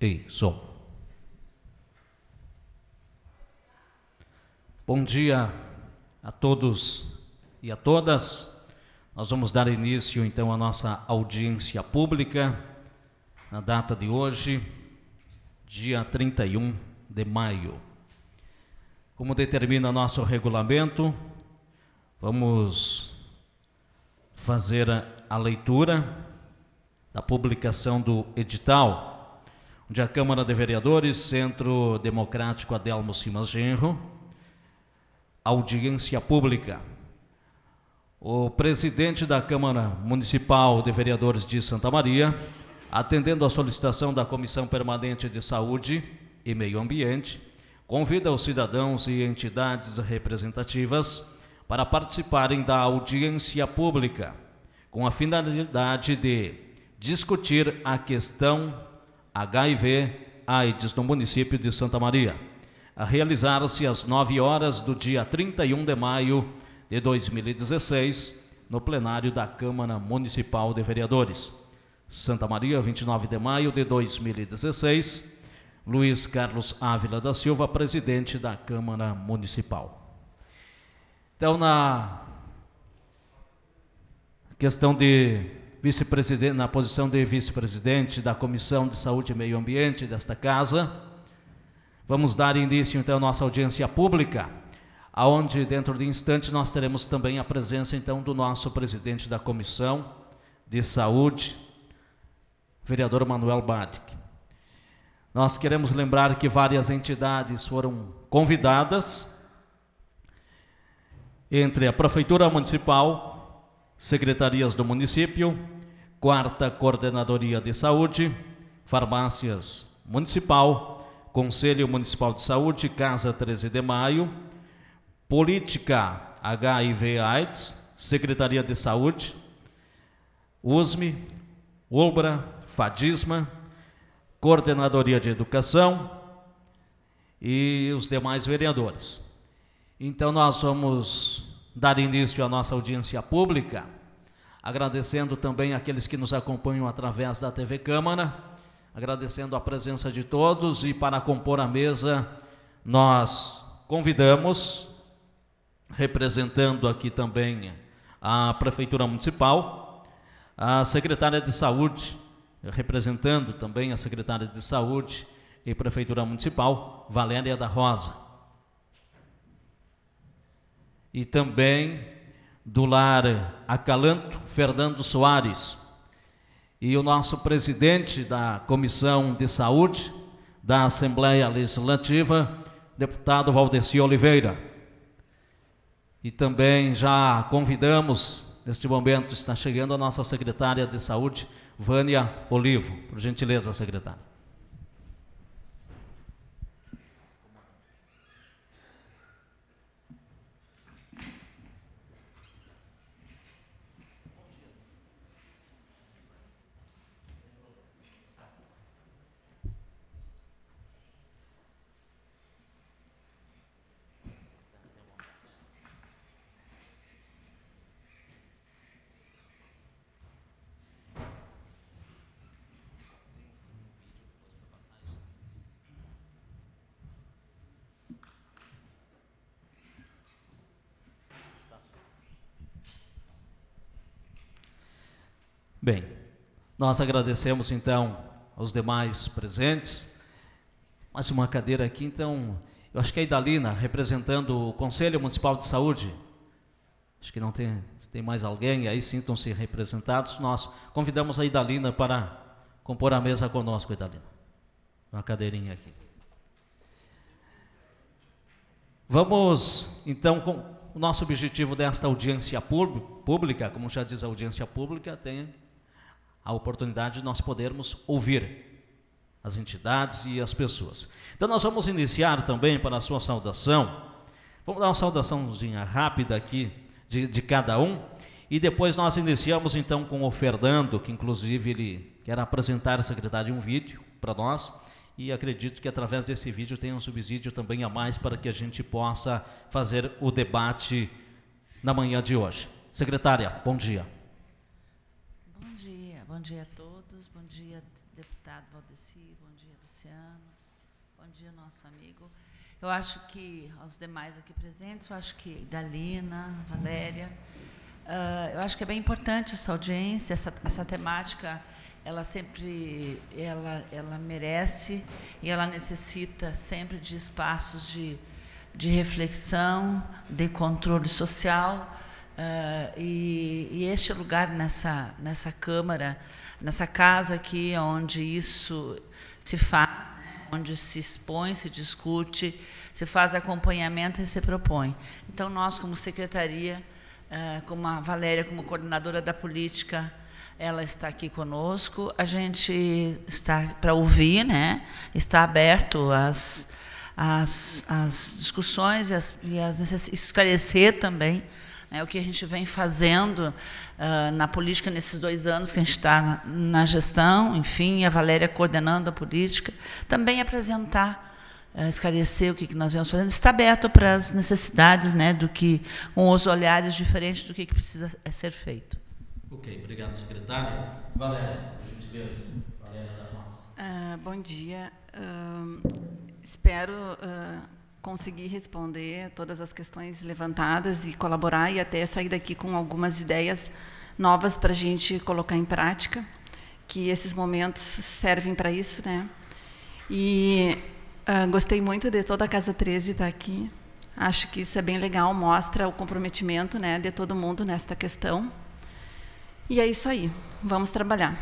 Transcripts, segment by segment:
E som. Bom dia a todos e a todas. Nós vamos dar início então à nossa audiência pública na data de hoje, dia 31 de maio. Como determina nosso regulamento, vamos fazer a leitura da publicação do edital, onde a Câmara de Vereadores, Centro Democrático Adelmo Simas Genro, audiência pública. O presidente da Câmara Municipal de Vereadores de Santa Maria, atendendo à solicitação da Comissão Permanente de Saúde e Meio Ambiente, convida os cidadãos e entidades representativas para participarem da audiência pública, com a finalidade de discutir a questão HIV/AIDS no município de Santa Maria, a realizar-se às 9 horas do dia 31 de maio de 2016, no plenário da Câmara Municipal de Vereadores. Santa Maria, 29 de maio de 2016, Luiz Carlos Ávila da Silva, presidente da Câmara Municipal. Então, na questão de vice-presidente, na posição de vice-presidente da Comissão de Saúde e Meio Ambiente desta casa, vamos dar início então à nossa audiência pública, aonde dentro de instantes nós teremos também a presença então do nosso presidente da Comissão de Saúde, vereador Manuel Badic. Nós queremos lembrar que várias entidades foram convidadas, entre a Prefeitura Municipal, secretarias do município, 4ª Coordenadoria de Saúde, Farmácias Municipal, Conselho Municipal de Saúde, Casa 13 de Maio, Política HIV/AIDS, Secretaria de Saúde, USME, ULBRA, FADISMA, Coordenadoria de Educação e os demais vereadores. Então nós vamos dar início à nossa audiência pública, agradecendo também aqueles que nos acompanham através da TV Câmara, agradecendo a presença de todos, e para compor a mesa nós convidamos, representando aqui também a Prefeitura Municipal, a Secretária de Saúde, representando também a Secretária de Saúde e Prefeitura Municipal, Valéria da Rosa. E também do Lar Acalanto, Fernando Soares, e o nosso presidente da Comissão de Saúde da Assembleia Legislativa, deputado Valdeci Oliveira. E também já convidamos, neste momento está chegando a nossa secretária de Saúde, Vânia Olivo. Por gentileza, secretária. Bem, nós agradecemos então aos demais presentes. Mais uma cadeira aqui, então, eu acho que é a Idalina, representando o Conselho Municipal de Saúde. Acho que não tem, se tem mais alguém, aí sintam-se representados. Nós convidamos a Idalina para compor a mesa conosco, Idalina. Uma cadeirinha aqui. Vamos, então, com o nosso objetivo desta audiência pública, como já diz a audiência pública, tem a oportunidade de nós podermos ouvir as entidades e as pessoas. Então nós vamos iniciar também para a sua saudação. Vamos dar uma saudaçãozinha rápida aqui de cada um, e depois nós iniciamos então com o Fernando, que inclusive ele quer apresentar, secretário, um vídeo para nós, e acredito que através desse vídeo tem um subsídio também a mais para que a gente possa fazer o debate na manhã de hoje. Secretária, bom dia. Bom dia a todos, bom dia deputado Valdeci, bom dia, Luciano, bom dia, nosso amigo. Eu acho que, aos demais aqui presentes, eu acho que Dalina, Valéria, eu acho que é bem importante essa audiência, essa temática, ela sempre, ela merece e ela necessita sempre de espaços de reflexão, de controle social, e este lugar nessa Câmara, nessa casa aqui, onde isso se faz, né, onde se expõe, se discute, se faz acompanhamento e se propõe. Então, nós, como secretaria, como a Valéria, como coordenadora da política, ela está aqui conosco, a gente está para ouvir, né? Está aberto às discussões e esclarecer também, né, o que a gente vem fazendo na política nesses 2 anos que a gente está na gestão, enfim, a Valéria coordenando a política, também apresentar, esclarecer o que nós vamos fazendo, está aberto para as necessidades, né, com os olhares diferentes do que precisa ser feito. Ok, obrigado, secretária. Valéria, por gentileza. Valéria da Rosa. Bom dia. Espero conseguir responder todas as questões levantadas e colaborar e até sair daqui com algumas ideias novas para a gente colocar em prática, que esses momentos servem para isso, né? E gostei muito de toda a Casa 13 estar aqui. Acho que isso é bem legal, mostra o comprometimento, né, de todo mundo nesta questão. E é isso aí, vamos trabalhar.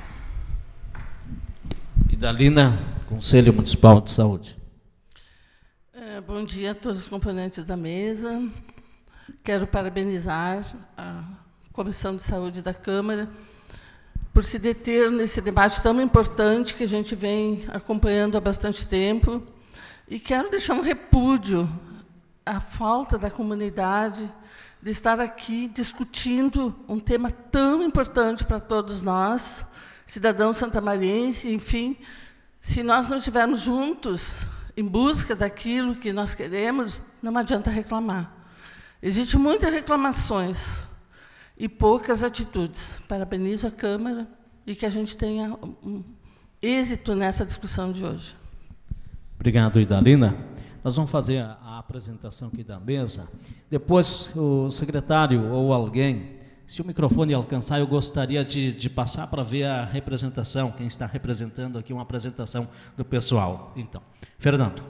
Idalina, Conselho Municipal de Saúde. Bom dia a todos os componentes da mesa. Quero parabenizar a Comissão de Saúde da Câmara por se deter nesse debate tão importante que a gente vem acompanhando há bastante tempo. E quero deixar um repúdio à falta da comunidade de estar aqui discutindo um tema tão importante para todos nós, cidadãos santamarienses, enfim. Se nós não estivermos juntos em busca daquilo que nós queremos, não adianta reclamar. Existem muitas reclamações e poucas atitudes. Parabenizo a Câmara e que a gente tenha um êxito nessa discussão de hoje. Obrigado, Idalina. Nós vamos fazer a apresentação aqui da mesa. Depois, o secretário ou alguém, se o microfone alcançar, eu gostaria de passar para ver a representação, quem está representando aqui, uma apresentação do pessoal. Então, Fernando.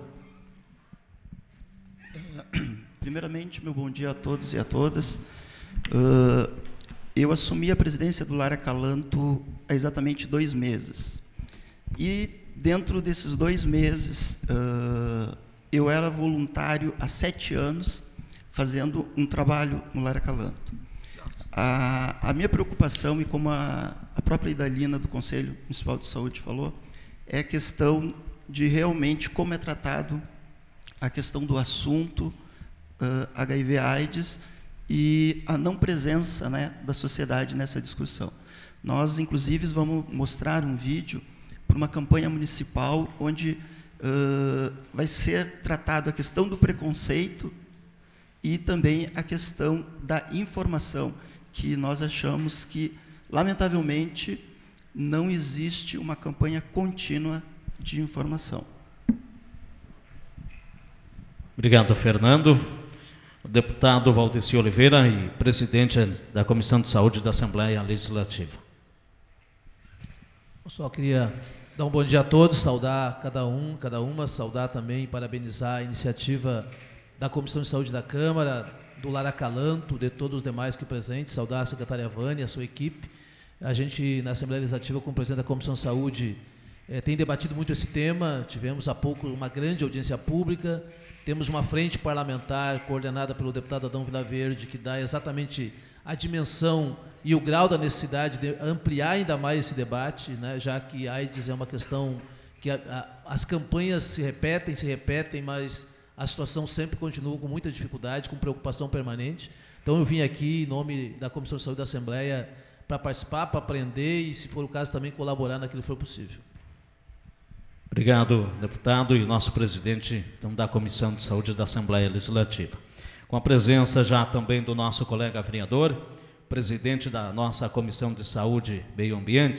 Primeiramente, meu bom dia a todos e a todas. Eu assumi a presidência do Lar Acalanto há exatamente 2 meses. E, dentro desses 2 meses, eu era voluntário há 7 anos, fazendo um trabalho no Lar Acalanto. A minha preocupação, e como a própria Idalina do Conselho Municipal de Saúde falou, é a questão de realmente como é tratado a questão do assunto HIV/AIDS e a não presença, né, da sociedade nessa discussão. Nós, inclusive, vamos mostrar um vídeo para uma campanha municipal onde vai ser tratado a questão do preconceito e também a questão da informação, que nós achamos que, lamentavelmente, não existe uma campanha contínua de informação. Obrigado, Fernando. O deputado Valdeci Oliveira e presidente da Comissão de Saúde da Assembleia Legislativa. Eu só queria dar um bom dia a todos, saudar cada uma, saudar também e parabenizar a iniciativa da Comissão de Saúde da Câmara, do Lar Acalanto, de todos os demais aqui presentes, saudar a secretária Vânia, a sua equipe. A gente, na Assembleia Legislativa, como presidente da Comissão de Saúde, tem debatido muito esse tema. Tivemos há pouco uma grande audiência pública, temos uma frente parlamentar coordenada pelo deputado Adão Vilaverde, que dá exatamente a dimensão e o grau da necessidade de ampliar ainda mais esse debate, né, já que a AIDS é uma questão que as campanhas se repetem, mas a situação sempre continua com muita dificuldade, com preocupação permanente. Então, eu vim aqui, em nome da Comissão de Saúde da Assembleia, para participar, para aprender e, se for o caso, também colaborar naquilo que for possível. Obrigado, deputado, e nosso presidente então, da Comissão de Saúde da Assembleia Legislativa. Com a presença já também do nosso colega vereador, presidente da nossa Comissão de Saúde e Meio Ambiente,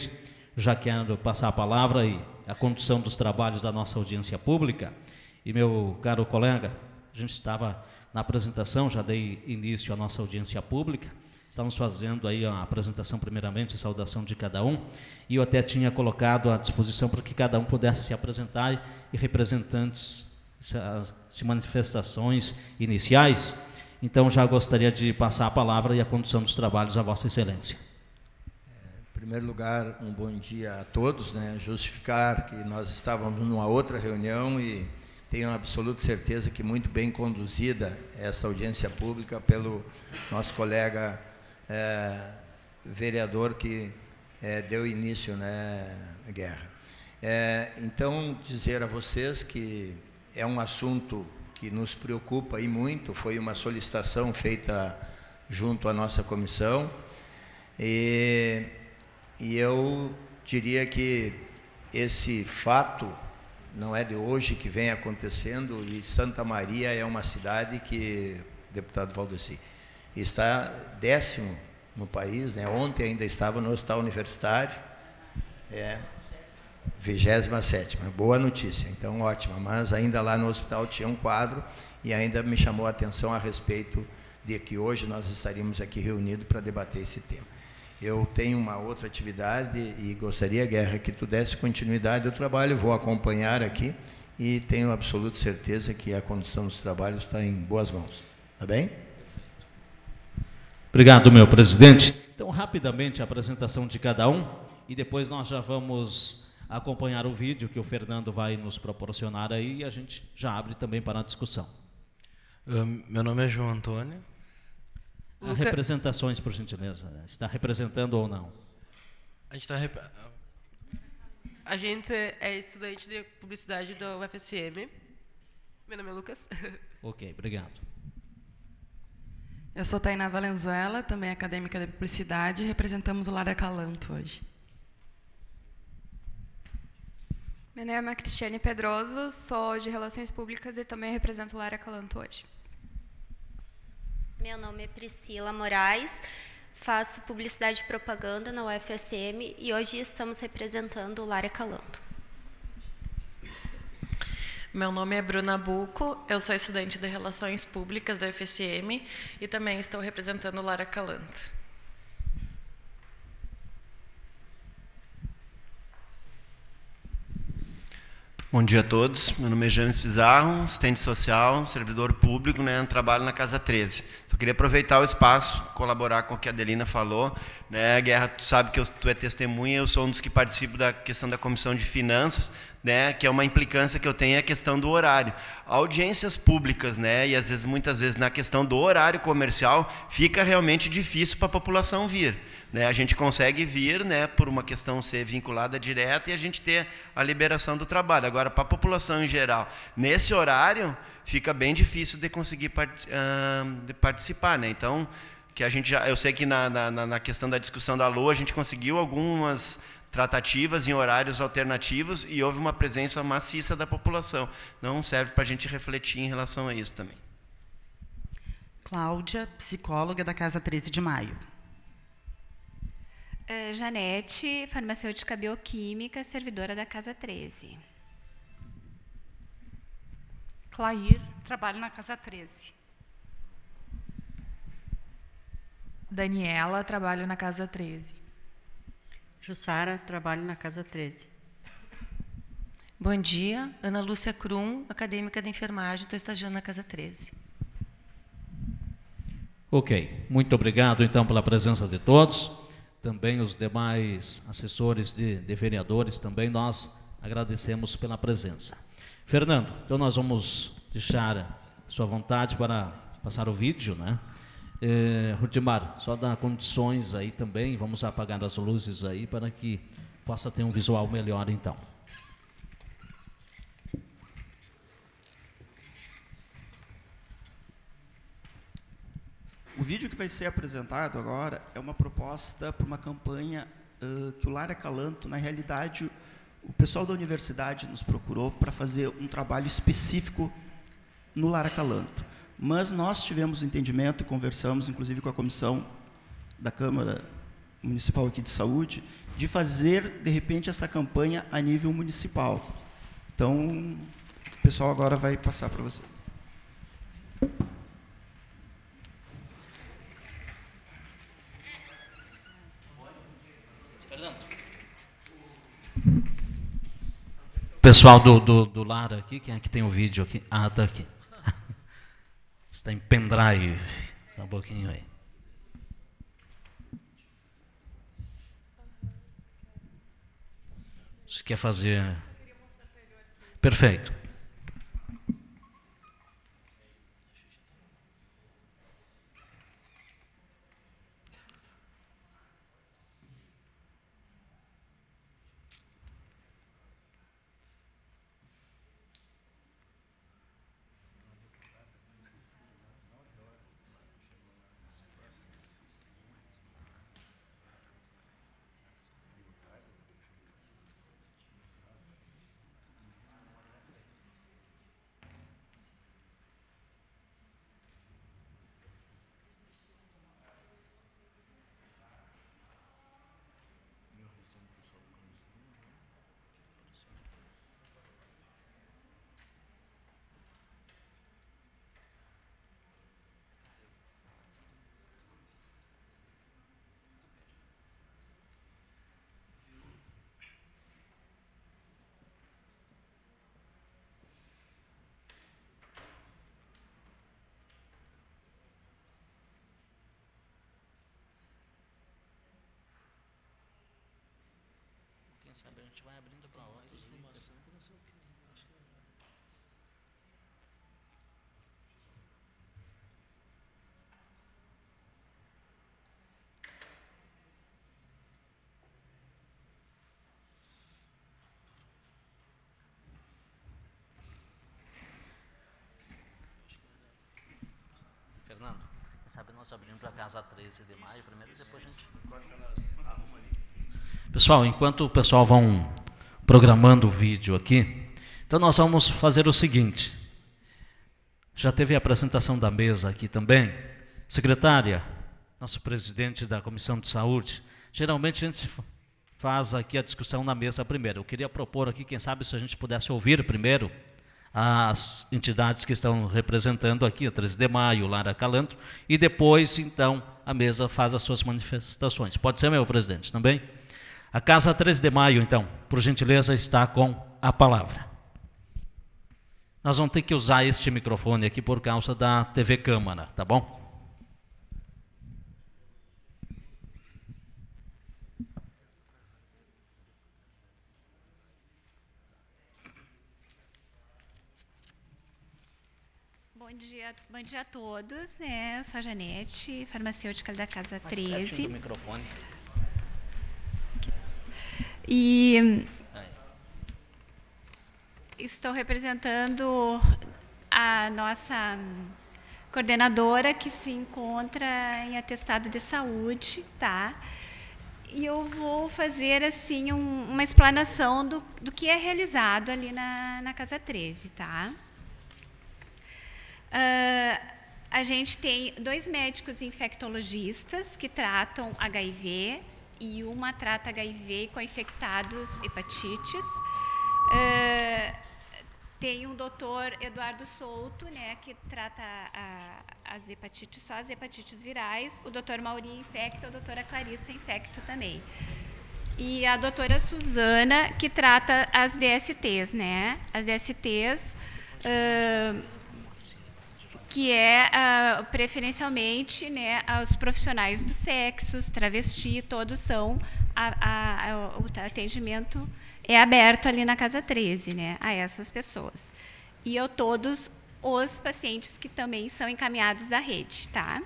já quero passar a palavra e a condução dos trabalhos da nossa audiência pública. E meu caro colega, a gente estava na apresentação, já dei início à nossa audiência pública, estamos fazendo aí a apresentação primeiramente, a saudação de cada um, e eu até tinha colocado à disposição para que cada um pudesse se apresentar e representantes, se manifestações iniciais. Então já gostaria de passar a palavra e a condução dos trabalhos a Vossa Excelência. Em primeiro lugar, um bom dia a todos, né? Justificar que nós estávamos numa outra reunião e tenho absoluta certeza que muito bem conduzida essa audiência pública pelo nosso colega vereador que deu início, né, Guerra. Então, dizer a vocês que é um assunto que nos preocupa e muito, foi uma solicitação feita junto à nossa comissão, e eu diria que esse fato não é de hoje que vem acontecendo, e Santa Maria é uma cidade que, deputado Valdeci, está 10º no país, né? Ontem ainda estava no hospital universitário, 27ª, boa notícia, então ótima, mas ainda lá no hospital tinha um quadro e ainda me chamou a atenção a respeito de que hoje nós estaríamos aqui reunidos para debater esse tema. Eu tenho uma outra atividade e gostaria, Guerra, que tu desse continuidade ao trabalho, vou acompanhar aqui e tenho absoluta certeza que a condução dos trabalhos está em boas mãos. Tá bem? Obrigado, meu presidente. Então, rapidamente, a apresentação de cada um e depois nós já vamos acompanhar o vídeo que o Fernando vai nos proporcionar aí e a gente já abre também para a discussão. Meu nome é João Antônio. Representações, por gentileza. Está representando ou não? A gente é estudante de publicidade da UFSM. Meu nome é Lucas. Ok, obrigado. Eu sou Tainá Valenzuela, também acadêmica de publicidade, e representamos o Lar Acalanto hoje. Meu nome é Cristiane Pedroso, sou de Relações Públicas e também represento o Lar Acalanto hoje. Meu nome é Priscila Moraes, faço publicidade e propaganda na UFSM e hoje estamos representando o Lar Acalanto. Meu nome é Bruna Buco, eu sou estudante de Relações Públicas da UFSM e também estou representando o Lar Acalanto. Bom dia a todos, meu nome é James Pizarro, assistente social, servidor público, né, trabalho na Casa 13. Só queria aproveitar o espaço, colaborar com o que a Adelina falou, né, Guerra, tu sabe que tu é testemunha, eu sou um dos que participo da questão da Comissão de Finanças, né, que é uma implicância que eu tenho, é a questão do horário. Audiências públicas, né, e às vezes, muitas vezes, na questão do horário comercial, fica realmente difícil para a população vir. Né, a gente consegue vir, né, por uma questão ser vinculada direta e a gente ter a liberação do trabalho. Agora, para a população em geral, nesse horário, fica bem difícil de conseguir de participar. Né? Então, que a gente eu sei que na questão da discussão da LOA, a gente conseguiu algumas tratativas em horários alternativos e houve uma presença maciça da população. Não serve para a gente refletir em relação a isso também. Cláudia, psicóloga da Casa 13 de Maio. Janete, farmacêutica bioquímica, servidora da Casa 13. Clair, trabalho na Casa 13. Daniela, trabalho na Casa 13. Jussara, trabalho na Casa 13. Bom dia, Ana Lúcia Krum, acadêmica de enfermagem, estou estagiando na Casa 13. Ok, muito obrigado então pela presença de todos. Também os demais assessores de vereadores, também nós agradecemos pela presença. Fernando, então nós vamos deixar sua vontade para passar o vídeo, né? Rudimar, só dar condições aí também, vamos apagar as luzes aí para que possa ter um visual melhor então. O vídeo que vai ser apresentado agora é uma proposta para uma campanha que o Lar Acalanto, na realidade, o pessoal da universidade nos procurou para fazer um trabalho específico no Lar Acalanto. Mas nós tivemos entendimento e conversamos, inclusive, com a comissão da Câmara municipal aqui de saúde, de fazer, de repente, essa campanha a nível municipal. Então, o pessoal agora vai passar para vocês. Pessoal do lar aqui, quem é que tem o vídeo aqui? Ah, está aqui. Está em pendrive. Só um pouquinho aí. Você quer fazer... Perfeito. Sabe, a gente vai abrindo para lá. Fernando, sabe, nós abrimos para a casa 13 de maio primeiro e depois a gente... arruma ali. Pessoal, enquanto o pessoal vão programando o vídeo aqui, então nós vamos fazer o seguinte. Já teve a apresentação da mesa aqui também. Secretária, nosso presidente da Comissão de Saúde, geralmente a gente faz aqui a discussão na mesa primeiro. Eu queria propor aqui, quem sabe, se a gente pudesse ouvir primeiro as entidades que estão representando aqui, a 13 de maio, Lar Acalanto, e depois, então, a mesa faz as suas manifestações. Pode ser, meu presidente, também? A Casa 13 de Maio, então, por gentileza, está com a palavra. Nós vamos ter que usar este microfone aqui por causa da TV Câmara, tá bom? Bom dia a todos, né? Eu sou a Janete, farmacêutica da Casa 13. Do microfone. E estou representando a nossa coordenadora que se encontra em atestado de saúde, tá? E eu vou fazer assim uma explanação do que é realizado ali na Casa 13, tá? A gente tem 2 médicos infectologistas que tratam HIV e uma trata HIV com infectados hepatites. Tem o doutor Eduardo Souto, né, que trata as hepatites, só as hepatites virais. O doutor Mauri infecta, a doutora Clarissa infecta também. E a doutora Suzana, que trata as DSTs, né? As DSTs, que é preferencialmente, né, os profissionais do sexo, os travesti, todos são, o atendimento é aberto ali na Casa 13, né, a essas pessoas. E a todos os pacientes que também são encaminhados da rede, tá?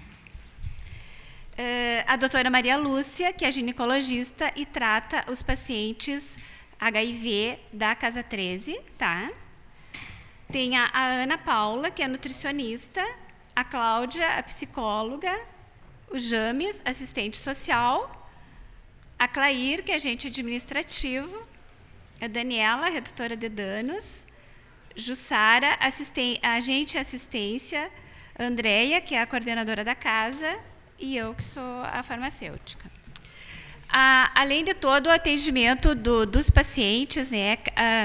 A doutora Maria Lúcia, que é ginecologista e trata os pacientes HIV da Casa 13, tá? Tem a Ana Paula, que é nutricionista, a Cláudia, a psicóloga, o James, assistente social, a Clair, que é agente administrativo, a Daniela, redutora de danos, Jussara, agente assistência, a Andréia, que é a coordenadora da casa, e eu, que sou a farmacêutica. Além de todo o atendimento dos pacientes, né,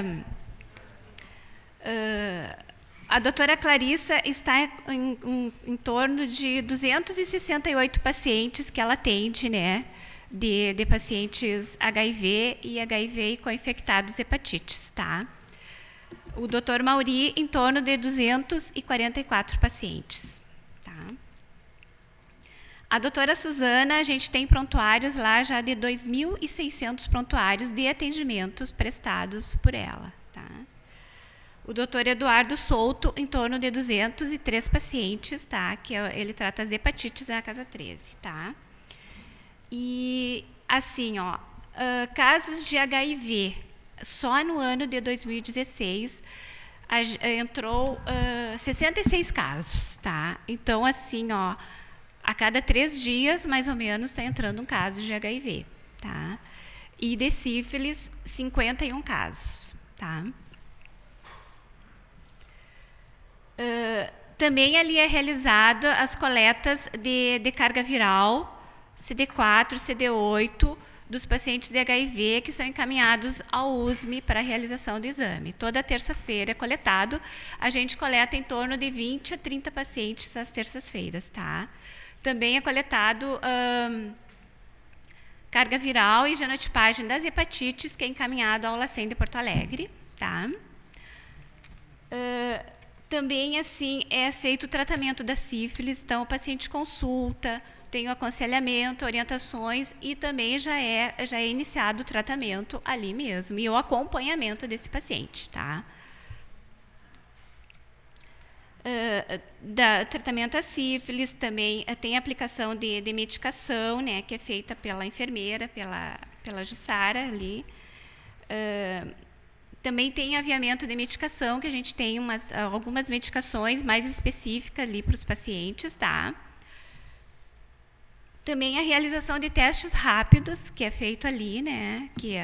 a doutora Clarissa está em torno de 268 pacientes que ela atende, né, de pacientes HIV e HIV co-infectados hepatites, tá? O doutor Mauri, em torno de 244 pacientes, tá? A doutora Suzana, a gente tem prontuários lá já de 2.600 prontuários de atendimentos prestados por ela, tá? O doutor Eduardo Souto, em torno de 203 pacientes, tá? Que ele trata as hepatites na Casa 13, tá? E, assim, ó, casos de HIV, só no ano de 2016, entrou 66 casos, tá? Então, assim, ó, a cada 3 dias, mais ou menos, está entrando um caso de HIV, tá? E de sífilis, 51 casos, tá? Também ali é realizada as coletas de carga viral, CD4, CD8, dos pacientes de HIV que são encaminhados ao USME para a realização do exame. Toda terça-feira é coletado, a gente coleta em torno de 20 a 30 pacientes às terças-feiras, tá? Também é coletado carga viral e genotipagem das hepatites, que é encaminhado ao LACEN de Porto Alegre, tá? Também, assim, é feito o tratamento da sífilis, então o paciente consulta, tem o aconselhamento, orientações e também já é iniciado o tratamento ali mesmo e o acompanhamento desse paciente, tá? Tratamento à sífilis também tem aplicação de medicação, né, que é feita pela enfermeira, pela Jussara ali. Também tem aviamento de medicação, que a gente tem algumas medicações mais específicas ali para os pacientes, tá? Também a realização de testes rápidos, que é feito ali, né? Que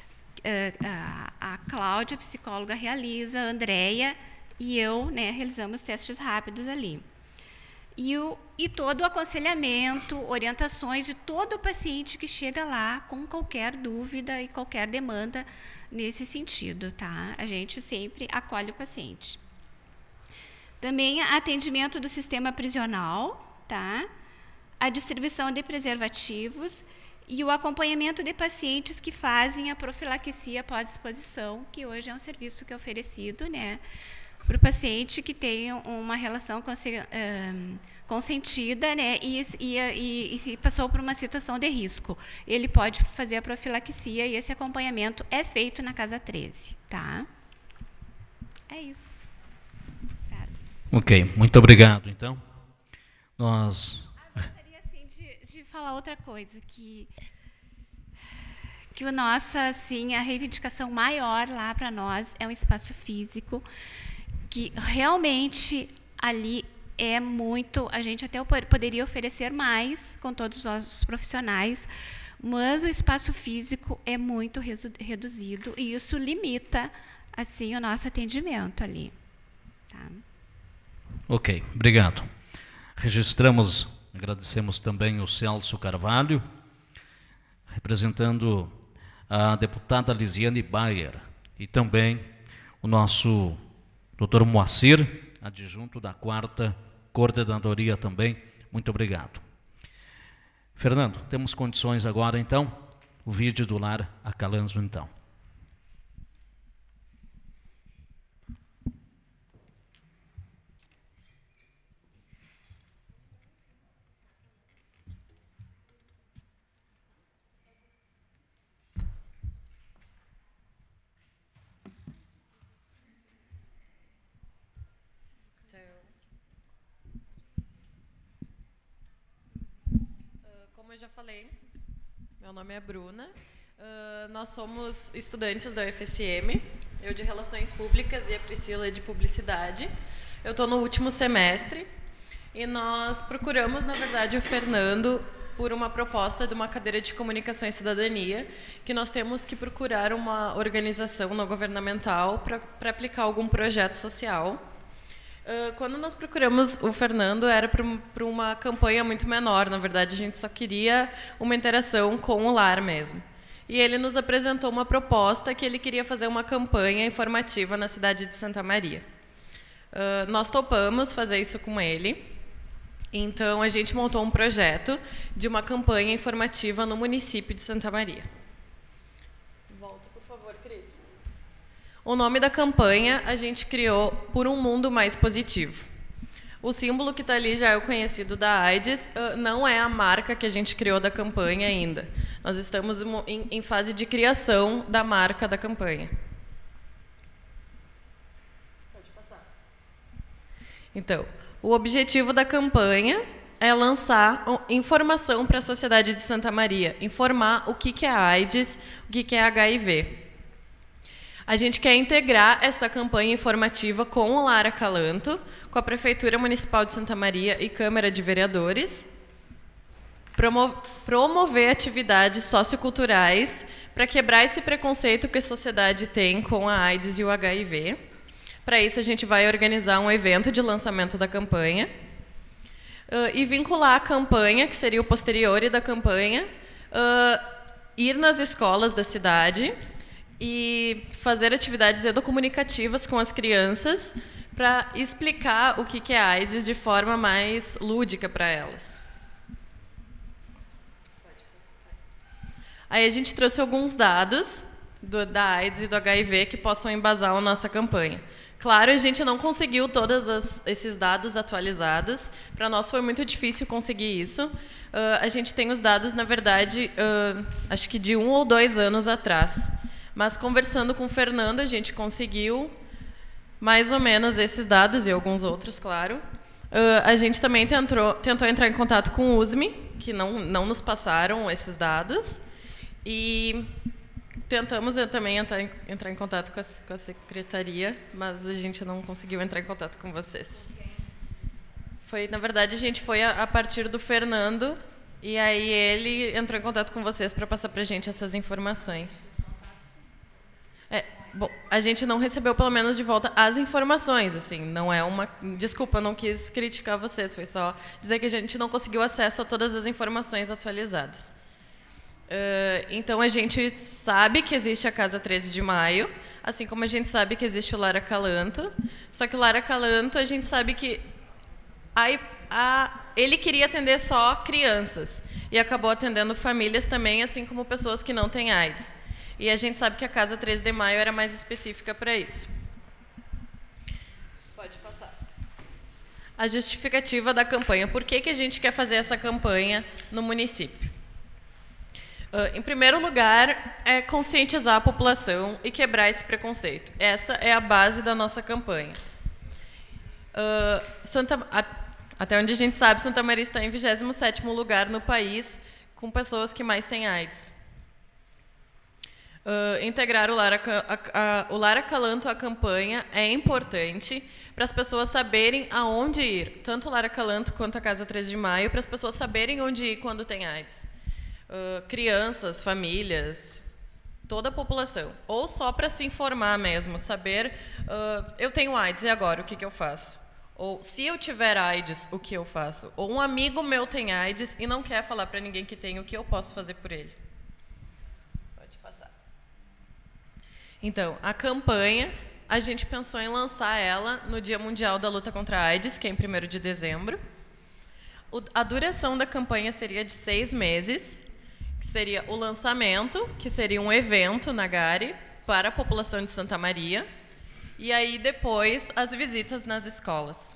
a Cláudia, a psicóloga, realiza, a Andréia e eu, né, realizamos testes rápidos ali. E todo o aconselhamento, orientações de todo o paciente que chega lá com qualquer dúvida e qualquer demanda nesse sentido, tá? A gente sempre acolhe o paciente. Também atendimento do sistema prisional, tá? A distribuição de preservativos e o acompanhamento de pacientes que fazem a profilaxia pós-exposição, que hoje é um serviço que é oferecido, né, para o paciente que tem uma relação consentida, né, e se passou por uma situação de risco. Ele pode fazer a profilaxia e esse acompanhamento é feito na Casa 13, tá? É isso. Certo. Ok, muito obrigado, então. Nós... de falar outra coisa, que a reivindicação maior lá para nós é um espaço físico, que realmente ali é muito, a gente até poderia oferecer mais com todos os nossos profissionais, mas o espaço físico é muito reduzido e isso limita, assim, o nosso atendimento ali. Tá? Ok, obrigado. Registramos, agradecemos também o Celso Carvalho, representando a deputada Lisiane Bayer, e também o nosso doutor Moacir, adjunto da 4ª Coordenadoria também. Muito obrigado. Fernando, temos condições agora, então, o vídeo do Lar Acalanto, então. Como eu já falei, meu nome é Bruna, nós somos estudantes da UFSM, eu de Relações Públicas e a Priscila de Publicidade. Eu estou no último semestre e nós procuramos, na verdade, o Fernando por uma proposta de uma cadeira de Comunicação e Cidadania, que nós temos que procurar uma organização não governamental para aplicar algum projeto social. Quando nós procuramos o Fernando, era para uma campanha muito menor. Na verdade, a gente só queria uma interação com o lar mesmo. E ele nos apresentou uma proposta que ele queria fazer uma campanha informativa na cidade de Santa Maria. Nós topamos fazer isso com ele. Então, a gente montou um projeto de uma campanha informativa no município de Santa Maria. Volta, por favor, Cris. O nome da campanha a gente criou Por um Mundo Mais Positivo. O símbolo que está ali já é o conhecido da AIDS, não é a marca que a gente criou da campanha ainda. Nós estamos em fase de criação da marca da campanha. Pode passar. Então, o objetivo da campanha é lançar informação para a sociedade de Santa Maria, informar o que é AIDS, o que é HIV. A gente quer integrar essa campanha informativa com o Lar Acalanto, com a Prefeitura Municipal de Santa Maria e Câmara de Vereadores, promover atividades socioculturais para quebrar esse preconceito que a sociedade tem com a AIDS e o HIV. Para isso, a gente vai organizar um evento de lançamento da campanha e vincular a campanha, que seria o posterior da campanha, ir nas escolas da cidade e fazer atividades educomunicativas com as crianças para explicar o que é AIDS de forma mais lúdica para elas. Aí a gente trouxe alguns dados da AIDS e do HIV que possam embasar a nossa campanha. Claro, a gente não conseguiu todos esses dados atualizados. Para nós foi muito difícil conseguir isso. A gente tem os dados, na verdade, acho que de 1 ou 2 anos atrás. Mas conversando com o Fernando, a gente conseguiu mais ou menos esses dados e alguns outros, claro. A gente também tentou entrar em contato com o USME, que não nos passaram esses dados. E tentamos também entrar em contato com a secretaria, mas a gente não conseguiu entrar em contato com vocês. Na verdade, a gente foi a partir do Fernando, e aí ele entrou em contato com vocês para passar para a gente essas informações. Bom, a gente não recebeu, pelo menos, de volta as informações, assim, não é uma... Desculpa, eu não quis criticar vocês, foi só dizer que a gente não conseguiu acesso a todas as informações atualizadas. Então, a gente sabe que existe a Casa 13 de Maio, assim como a gente sabe que existe o Lar Acalanto, só que o Lar Acalanto, a gente sabe que ele queria atender só crianças, e acabou atendendo famílias também, assim como pessoas que não têm AIDS. E a gente sabe que a Casa 13 de Maio era mais específica para isso. Pode passar. A justificativa da campanha. Por que a gente quer fazer essa campanha no município? Em primeiro lugar, é conscientizar a população e quebrar esse preconceito. Essa é a base da nossa campanha. Até onde a gente sabe, Santa Maria está em 27º lugar no país com pessoas que mais têm AIDS. Integrar o Lar Acalanto à campanha é importante para as pessoas saberem aonde ir, tanto o Lar Acalanto quanto a Casa 13 de Maio, para as pessoas saberem onde ir quando tem AIDS. Crianças, famílias, toda a população. Ou só para se informar mesmo, saber, eu tenho AIDS, e agora, o que eu faço? Ou, se eu tiver AIDS, o que eu faço? Ou um amigo meu tem AIDS e não quer falar para ninguém que tem, o que eu posso fazer por ele? Pode passar. Então, a campanha, a gente pensou em lançar ela no Dia Mundial da Luta contra a AIDS, que é em 1º de dezembro. A duração da campanha seria de 6 meses, que seria o lançamento, que seria um evento na Gare para a população de Santa Maria, e aí depois as visitas nas escolas.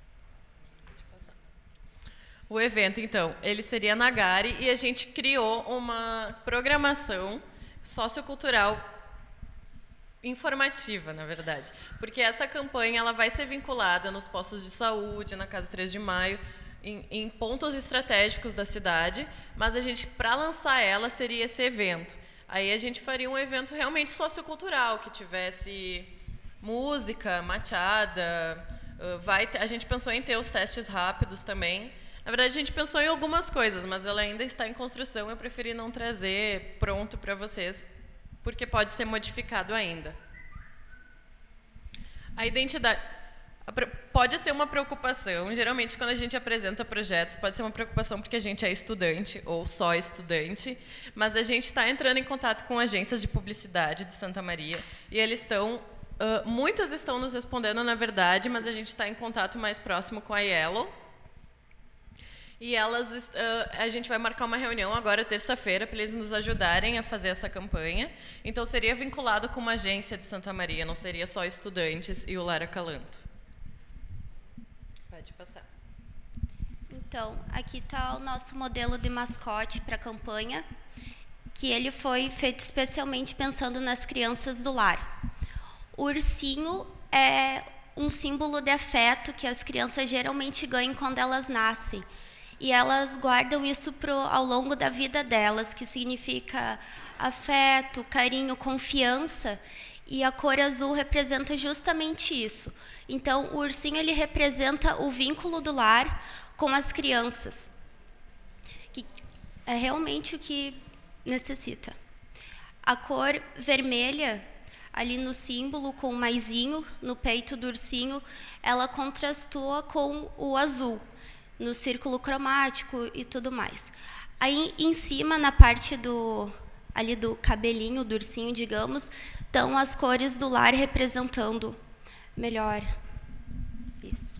O evento, então, ele seria na Gare, e a gente criou uma programação sociocultural informativa, na verdade, porque essa campanha ela vai ser vinculada nos postos de saúde, na Casa 13 de Maio, em pontos estratégicos da cidade, mas a gente, para lançar ela, seria esse evento. Aí a gente faria um evento realmente sociocultural, que tivesse música, machada, a gente pensou em ter os testes rápidos também. Na verdade, a gente pensou em algumas coisas, mas ela ainda está em construção, eu preferi não trazer pronto para vocês, porque pode ser modificado ainda. A identidade... Pode ser uma preocupação. Geralmente, quando a gente apresenta projetos, pode ser uma preocupação porque a gente é estudante ou só estudante, mas a gente está entrando em contato com agências de publicidade de Santa Maria e eles estão... muitas estão nos respondendo, na verdade, mas a gente está em contato mais próximo com a Yellow. E a gente vai marcar uma reunião agora, terça-feira, para eles nos ajudarem a fazer essa campanha. Então, seria vinculado com uma agência de Santa Maria, não seria só estudantes e o Lar Acalanto. Pode passar. Então, aqui está o nosso modelo de mascote para a campanha, que ele foi feito especialmente pensando nas crianças do lar. O ursinho é um símbolo de afeto que as crianças geralmente ganham quando elas nascem. E elas guardam isso ao longo da vida delas, que significa afeto, carinho, confiança. E a cor azul representa justamente isso. Então, o ursinho ele representa o vínculo do lar com as crianças, que é realmente o que necessita. A cor vermelha, ali no símbolo, com o maisinho no peito do ursinho, ela contrastua com o azul, no círculo cromático e tudo mais. Aí, em cima, na parte ali do cabelinho do ursinho, digamos, estão as cores do lar representando melhor isso.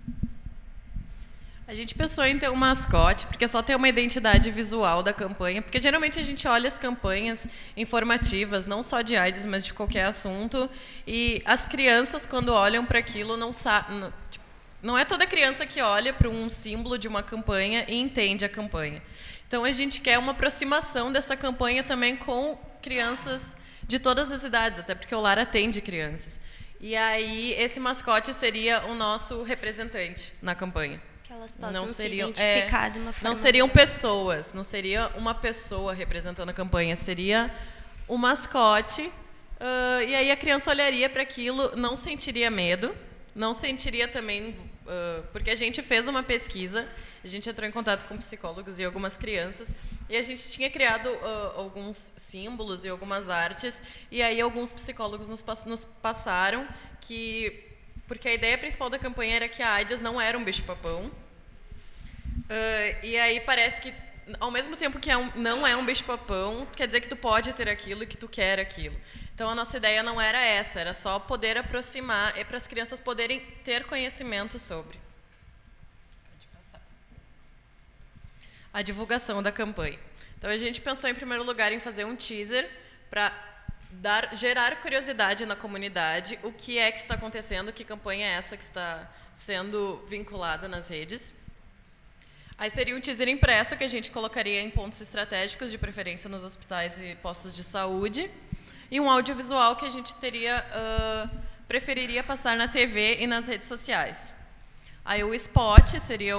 A gente pensou em ter um mascote, porque só ter uma identidade visual da campanha, porque geralmente a gente olha as campanhas informativas, não só de AIDS, mas de qualquer assunto, e as crianças, quando olham para aquilo, não é toda criança que olha para um símbolo de uma campanha e entende a campanha. Então, a gente quer uma aproximação dessa campanha também com crianças de todas as idades, até porque o lar atende crianças. E aí, esse mascote seria o nosso representante na campanha. Que elas possam se identificar de uma forma... Não seriam pessoas, não seria uma pessoa representando a campanha, seria o mascote, e aí a criança olharia para aquilo, não sentiria medo, não sentiria também... porque a gente fez uma pesquisa, a gente entrou em contato com psicólogos e algumas crianças, e a gente tinha criado alguns símbolos e algumas artes, e aí alguns psicólogos nos passaram que... Porque a ideia principal da campanha era que a AIDS não era um bicho-papão, e aí parece que, ao mesmo tempo que não é um bicho-papão, quer dizer que tu pode ter aquilo e que tu quer aquilo. Então, a nossa ideia não era essa, era só poder aproximar e para as crianças poderem ter conhecimento sobre. Pode passar. A divulgação da campanha. Então, a gente pensou, em primeiro lugar, em fazer um teaser para gerar curiosidade na comunidade, o que é que está acontecendo, que campanha é essa que está sendo vinculada nas redes. Aí seria um teaser impresso que a gente colocaria em pontos estratégicos, de preferência nos hospitais e postos de saúde, e um audiovisual que a gente preferiria passar na TV e nas redes sociais. Aí o spot seria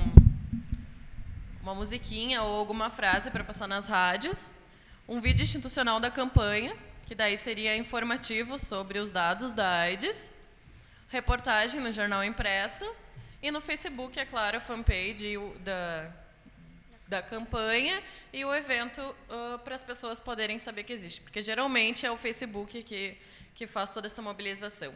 uma musiquinha ou alguma frase para passar nas rádios, um vídeo institucional da campanha, que daí seria informativo sobre os dados da AIDS, reportagem no jornal impresso, e no Facebook, é claro, a fanpage da campanha e o evento para as pessoas poderem saber que existe. Porque, geralmente, é o Facebook que faz toda essa mobilização.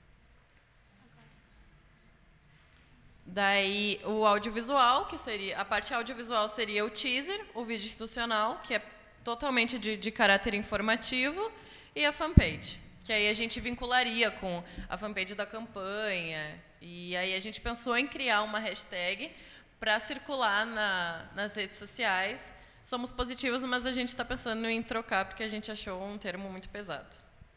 Daí, o audiovisual, que seria... A parte audiovisual seria o teaser, o vídeo institucional, que é totalmente de caráter informativo, e a fanpage, que aí a gente vincularia com a fanpage da campanha. E aí a gente pensou em criar uma hashtag para circular nas redes sociais. Somos positivos, mas a gente está pensando em trocar, porque a gente achou um termo muito pesado.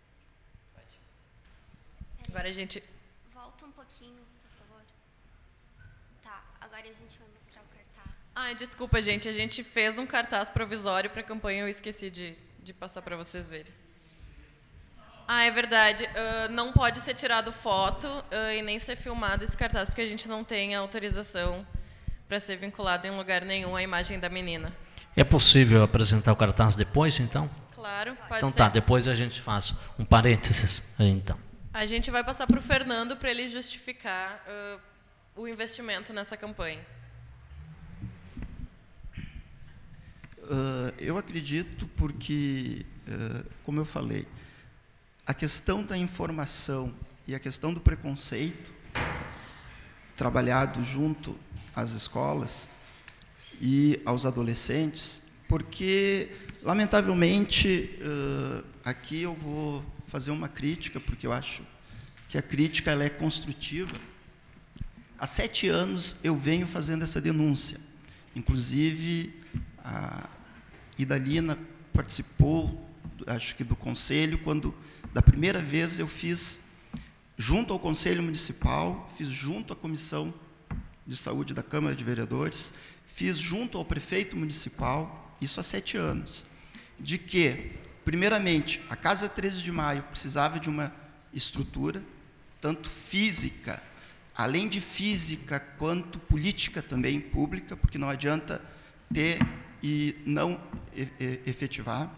Agora a gente... Volta um pouquinho, por favor. Tá, agora a gente vai mostrar o cartaz. Ai, desculpa, gente. A gente fez um cartaz provisório para a campanha, eu esqueci de passar para vocês verem. Ah, é verdade. Não pode ser tirado foto e nem ser filmado esse cartaz, porque a gente não tem autorização para ser vinculado em lugar nenhum à imagem da menina. É possível apresentar o cartaz depois, então? Claro, pode então ser. Tá, depois a gente faz um parênteses, então. A gente vai passar para o Fernando para ele justificar o investimento nessa campanha. Eu acredito porque, como eu falei, a questão da informação e a questão do preconceito, trabalhado junto às escolas e aos adolescentes, porque, lamentavelmente, aqui eu vou fazer uma crítica, porque eu acho que a crítica ela é construtiva. Há 7 anos eu venho fazendo essa denúncia. Inclusive, a Idalina participou, acho que do conselho, quando, da primeira vez, eu fiz junto ao Conselho Municipal, fiz junto à Comissão de Saúde da Câmara de Vereadores, fiz junto ao Prefeito Municipal, isso há 7 anos, de que, primeiramente, a Casa 13 de Maio precisava de uma estrutura, tanto física, além de física, quanto política também, pública, porque não adianta ter e não efetivar.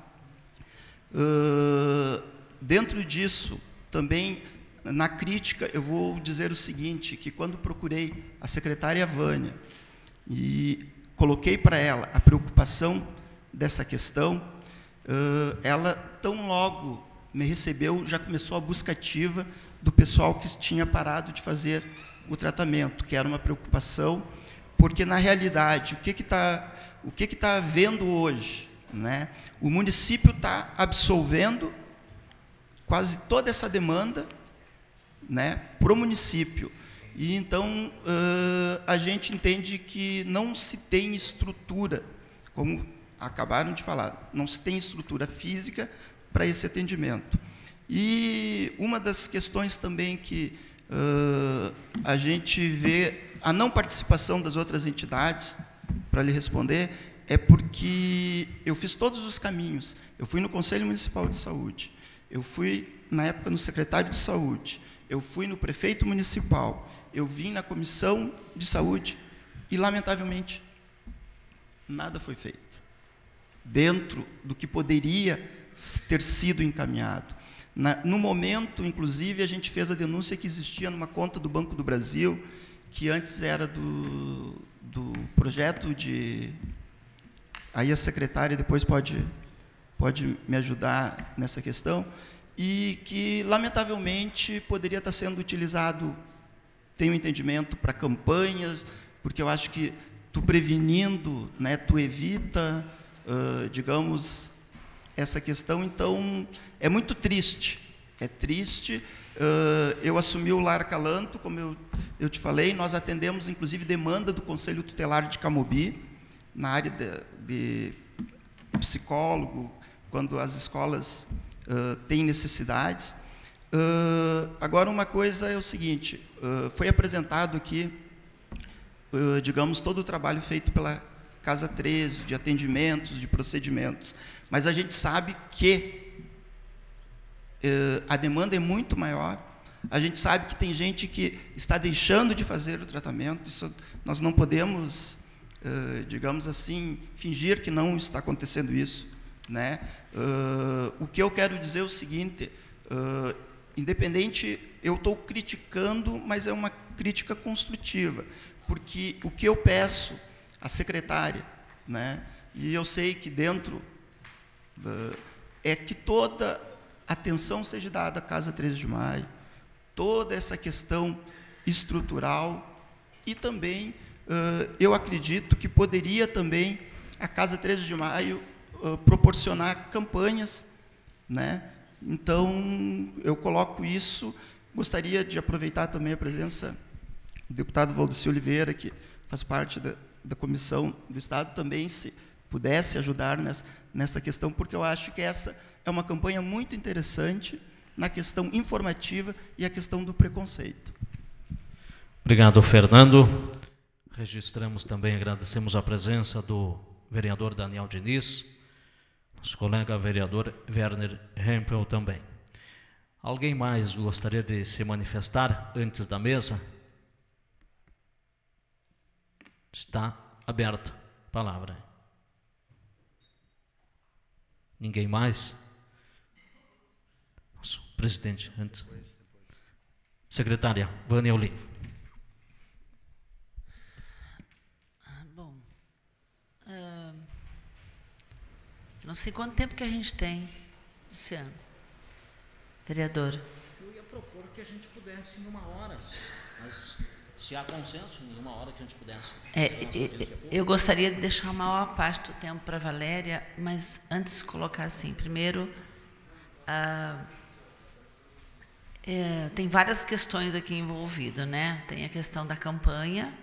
Dentro disso, também, na crítica, eu vou dizer o seguinte, que quando procurei a secretária Vânia e coloquei para ela a preocupação dessa questão, ela, tão logo me recebeu, já começou a busca ativa do pessoal que tinha parado de fazer o tratamento, que era uma preocupação, porque, na realidade, o que está havendo hoje? Né? O município está absolvendo quase toda essa demanda, né, para o município. E, então, a gente entende que não se tem estrutura, como acabaram de falar, não se tem estrutura física para esse atendimento. E uma das questões também que a gente vê a não participação das outras entidades, para lhe responder, é porque eu fiz todos os caminhos. Eu fui no Conselho Municipal de Saúde, eu fui, na época, no secretário de Saúde, eu fui no prefeito municipal, eu vim na Comissão de Saúde e, lamentavelmente, nada foi feito dentro do que poderia ter sido encaminhado. No momento, inclusive, a gente fez a denúncia que existia numa conta do Banco do Brasil, que antes era do projeto de... Aí a secretária depois pode me ajudar nessa questão, e que, lamentavelmente, poderia estar sendo utilizado, tenho entendimento, para campanhas, porque eu acho que tu prevenindo, né, tu evita, digamos, essa questão. Então, é muito triste, é triste. Eu assumi o Lar Acalanto, como eu te falei, nós atendemos, inclusive, demanda do Conselho Tutelar de Camobi, na área de psicólogo, quando as escolas têm necessidades. Agora, uma coisa é o seguinte, foi apresentado aqui, digamos, todo o trabalho feito pela Casa 13, de atendimentos, de procedimentos, mas a gente sabe que a demanda é muito maior, a gente sabe que tem gente que está deixando de fazer o tratamento, isso nós não podemos, digamos assim, fingir que não está acontecendo isso, né? O que eu quero dizer é o seguinte, independente, eu estou criticando, mas é uma crítica construtiva, porque o que eu peço à secretária, né, e eu sei que dentro, é que toda atenção seja dada à Casa 13 de Maio, toda essa questão estrutural, e também, eu acredito que poderia também a Casa 13 de Maio proporcionar campanhas, né? Então, eu coloco isso, gostaria de aproveitar também a presença do deputado Valdeci Oliveira, que faz parte da Comissão do Estado, também, se pudesse ajudar nessa questão, porque eu acho que essa é uma campanha muito interessante na questão informativa e a questão do preconceito. Obrigado, Fernando. Registramos também, agradecemos a presença do vereador Daniel Diniz, nosso colega vereador Werner Hempel também. Alguém mais gostaria de se manifestar antes da mesa? Está aberta a palavra. Ninguém mais? Nosso presidente, antes. Secretária Vânia Oliva. Bom, não sei quanto tempo que a gente tem, Luciano. Vereador. Eu ia propor que a gente pudesse em 1 hora, mas Se há consenso, em uma hora que a gente pudesse. Eu gostaria de deixar a maior parte do tempo para a Valéria, mas antes de colocar assim, primeiro, tem várias questões aqui envolvidas, né? Tem a questão da campanha,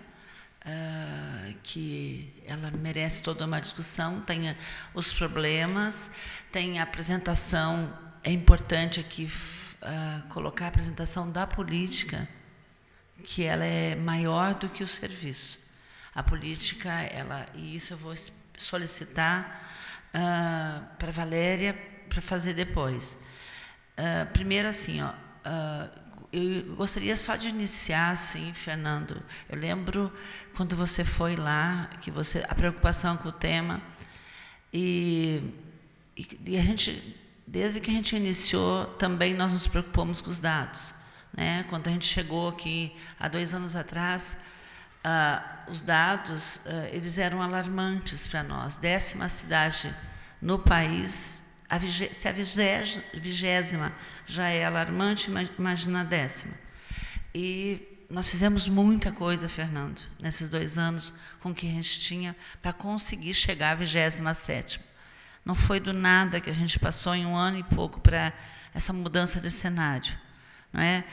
que ela merece toda uma discussão, tem os problemas, tem a apresentação, é importante aqui colocar a apresentação da política, que ela é maior do que o serviço. A política, e isso eu vou solicitar para a Valéria para fazer depois. Primeiro, assim, eu gostaria só de iniciar, assim, Fernando. Eu lembro quando você foi lá, a preocupação com o tema, e a gente, desde que a gente iniciou, também nós nos preocupamos com os dados. Né? Quando a gente chegou aqui há 2 anos atrás, os dados eles eram alarmantes para nós. 10ª cidade no país, se a 20ª já é alarmante, imagina a 10ª. E nós fizemos muita coisa, Fernando, nesses 2 anos com o que a gente tinha para conseguir chegar à 27ª. Não foi do nada que a gente passou em 1 ano e pouco para essa mudança de cenário. Não é?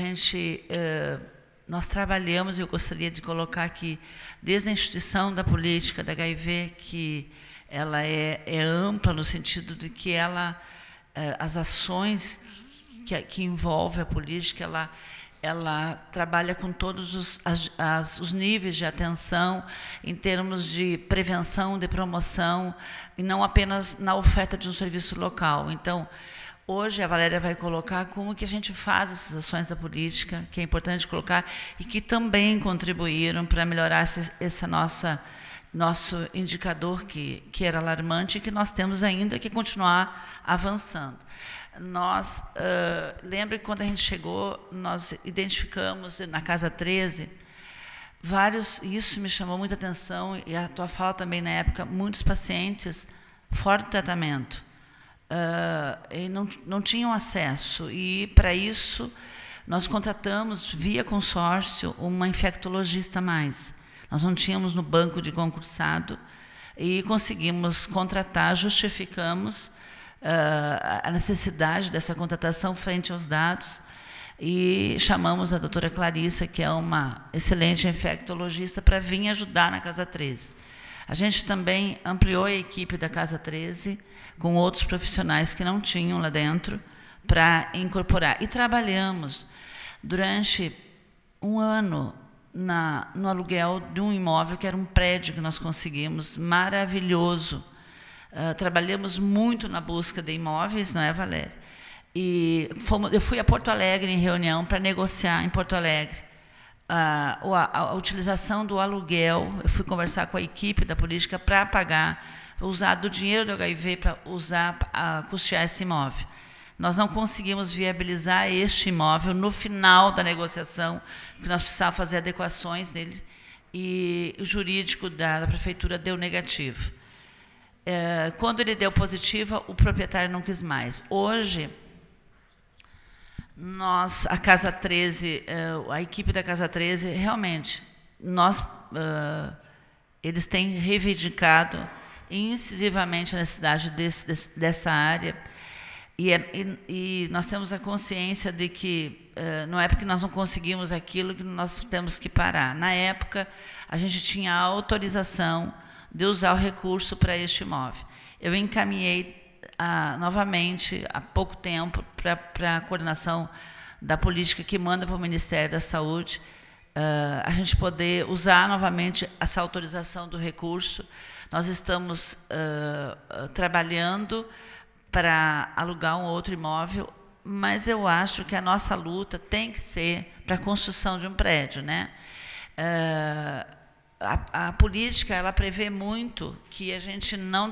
Nós trabalhamos, e eu gostaria de colocar aqui, desde a instituição da política da HIV, que ela é ampla no sentido de que as ações que envolvem a política, ela trabalha com todos os níveis de atenção, em termos de prevenção, de promoção, e não apenas na oferta de um serviço local. Então, hoje a Valéria vai colocar como que a gente faz essas ações da política, que é importante colocar, e que também contribuíram para melhorar esse nosso indicador que era alarmante e que nós temos ainda que continuar avançando. Lembra que quando a gente chegou, nós identificamos na Casa 13 e isso me chamou muita atenção, e a tua fala também na época, muitos pacientes fora do tratamento. E não tinham acesso, e para isso nós contratamos via consórcio uma infectologista a mais. Nós não tínhamos no banco de concursado e conseguimos contratar, justificamos a necessidade dessa contratação frente aos dados e chamamos a doutora Clarissa, que é uma excelente infectologista, para vir ajudar na Casa 13. A gente também ampliou a equipe da Casa 13 com outros profissionais que não tinham lá dentro para incorporar. E trabalhamos durante 1 ano no aluguel de um imóvel, que era um prédio que nós conseguimos, maravilhoso. Trabalhamos muito na busca de imóveis, não é, Valéria? E eu fui a Porto Alegre em reunião para negociar em Porto Alegre a utilização do aluguel. Eu fui conversar com a equipe da política para usar do dinheiro do HIV para custear esse imóvel. Nós não conseguimos viabilizar este imóvel no final da negociação, porque nós precisávamos fazer adequações nele, e o jurídico da prefeitura deu negativo. Quando ele deu positiva, o proprietário não quis mais. Hoje, a Casa 13, a equipe da Casa 13, realmente, eles têm reivindicado incisivamente a necessidade dessa área, e nós temos a consciência de que não é porque nós não conseguimos aquilo que nós temos que parar. Na época, a gente tinha a autorização de usar o recurso para este imóvel. Eu encaminhei novamente, há pouco tempo, para a coordenação da política que manda para o Ministério da Saúde, a gente poder usar novamente essa autorização do recurso. Nós estamos trabalhando para alugar um outro imóvel, mas eu acho que a nossa luta tem que ser para a construção de um prédio, né? A política, ela prevê muito que a gente não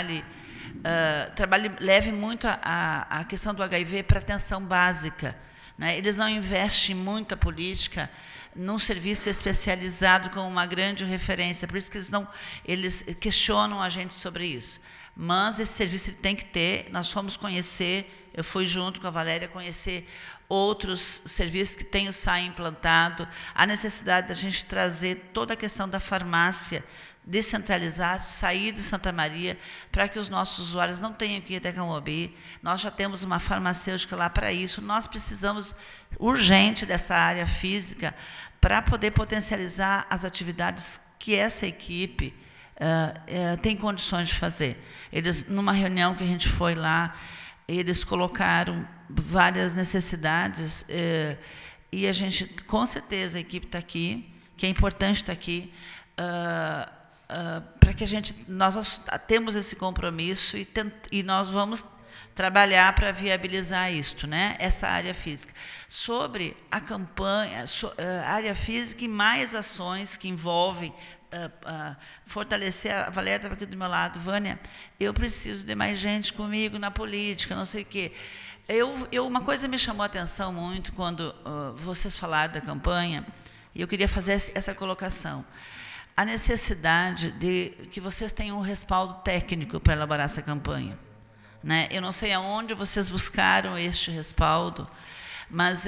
leve muito a questão do HIV para atenção básica, né? Eles não investem muito a política num serviço especializado como uma grande referência, por isso que eles questionam a gente sobre isso. Mas esse serviço ele tem que ter. Nós fomos conhecer, eu fui junto com a Valéria conhecer outros serviços que têm o SAI implantado, a necessidade da gente trazer toda a questão da farmácia, descentralizar, sair de Santa Maria, para que os nossos usuários não tenham que ir até Camobi. Nós já temos uma farmacêutica lá para isso. Nós precisamos urgente dessa área física para poder potencializar as atividades que essa equipe tem condições de fazer. Eles, numa reunião que a gente foi lá, eles colocaram várias necessidades e a gente, com certeza, a equipe está aqui, que é importante estar aqui, para que nós temos esse compromisso e nós vamos trabalhar para viabilizar isto, né? Essa área física. Sobre a campanha, área física e mais ações que envolvem fortalecer, a Valéria estava aqui do meu lado, Vânia, eu preciso de mais gente comigo na política, não sei o quê. Uma coisa me chamou a atenção muito quando vocês falaram da campanha, e eu queria fazer essa colocação. A necessidade de que vocês tenham um respaldo técnico para elaborar essa campanha. Né? Eu não sei aonde vocês buscaram este respaldo, mas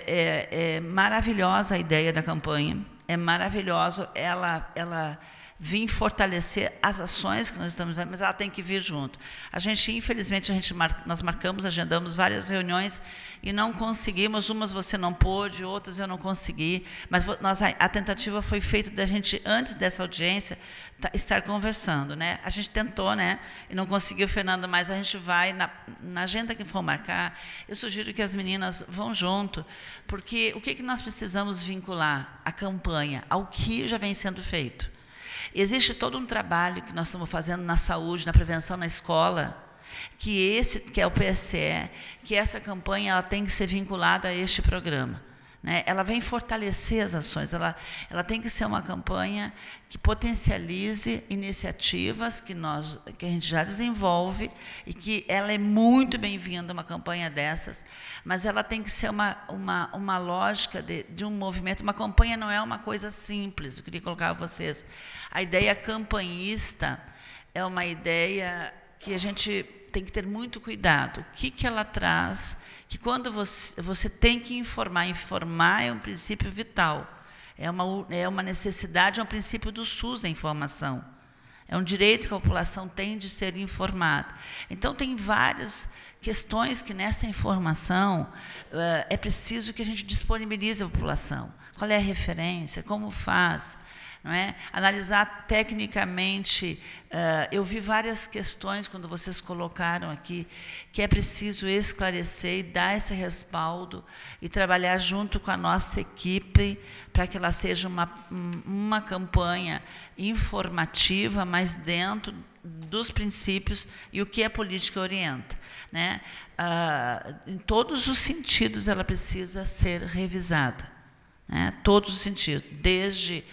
é maravilhosa a ideia da campanha, é maravilhosa ela vir fortalecer as ações que nós estamos fazendo, mas ela tem que vir junto. A gente, infelizmente, nós marcamos, agendamos várias reuniões e não conseguimos, umas você não pôde, outras eu não consegui, mas a tentativa foi feita da gente, antes dessa audiência, estar conversando. Né? A gente tentou, né? E não conseguiu, Fernando, mas a gente vai, na agenda que for marcar, eu sugiro que as meninas vão junto, porque o que nós precisamos vincular a campanha ao que já vem sendo feito. Existe todo um trabalho que nós estamos fazendo na saúde, na prevenção na escola, que é o PSE, que essa campanha ela tem que ser vinculada a este programa. Né? Ela vem fortalecer as ações, ela tem que ser uma campanha que potencialize iniciativas que a gente já desenvolve e que ela é muito bem-vinda, uma campanha dessas, mas ela tem que ser uma lógica de um movimento. Uma campanha não é uma coisa simples, eu queria colocar a vocês. A ideia campanhista é uma ideia que a gente tem que ter muito cuidado. O que ela traz? Que quando você tem que informar é um princípio vital, é uma necessidade, é um princípio do SUS a informação. É um direito que a população tem de ser informada. Então, tem várias questões que nessa informação é preciso que a gente disponibilize a população. Qual é a referência? Como faz? Não é? Analisar tecnicamente, eu vi várias questões quando vocês colocaram aqui, que é preciso esclarecer e dar esse respaldo e trabalhar junto com a nossa equipe para que ela seja uma campanha informativa, mas dentro dos princípios e o que a política orienta. Né? Em todos os sentidos ela precisa ser revisada. Né? Todos os sentidos, desde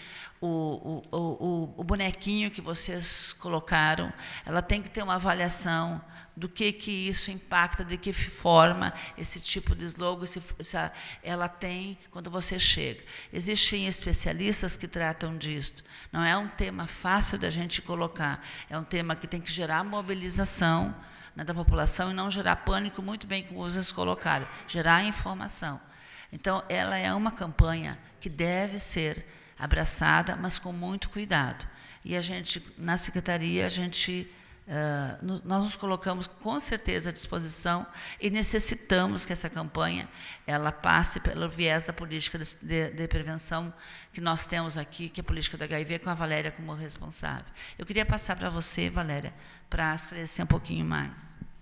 o bonequinho que vocês colocaram, ela tem que ter uma avaliação do que isso impacta, de que forma esse tipo de slogan ela tem quando você chega. Existem especialistas que tratam disso. Não é um tema fácil da gente colocar, é um tema que tem que gerar mobilização, né, da população e não gerar pânico, muito bem como vocês colocaram, gerar informação. Então, ela é uma campanha que deve ser abraçada, mas com muito cuidado. E a gente, na secretaria, nós nos colocamos com certeza à disposição e necessitamos que essa campanha ela passe pelo viés da política de prevenção que nós temos aqui, que é a política da HIV, com a Valéria como responsável. Eu queria passar para você, Valéria, para esclarecer um pouquinho mais.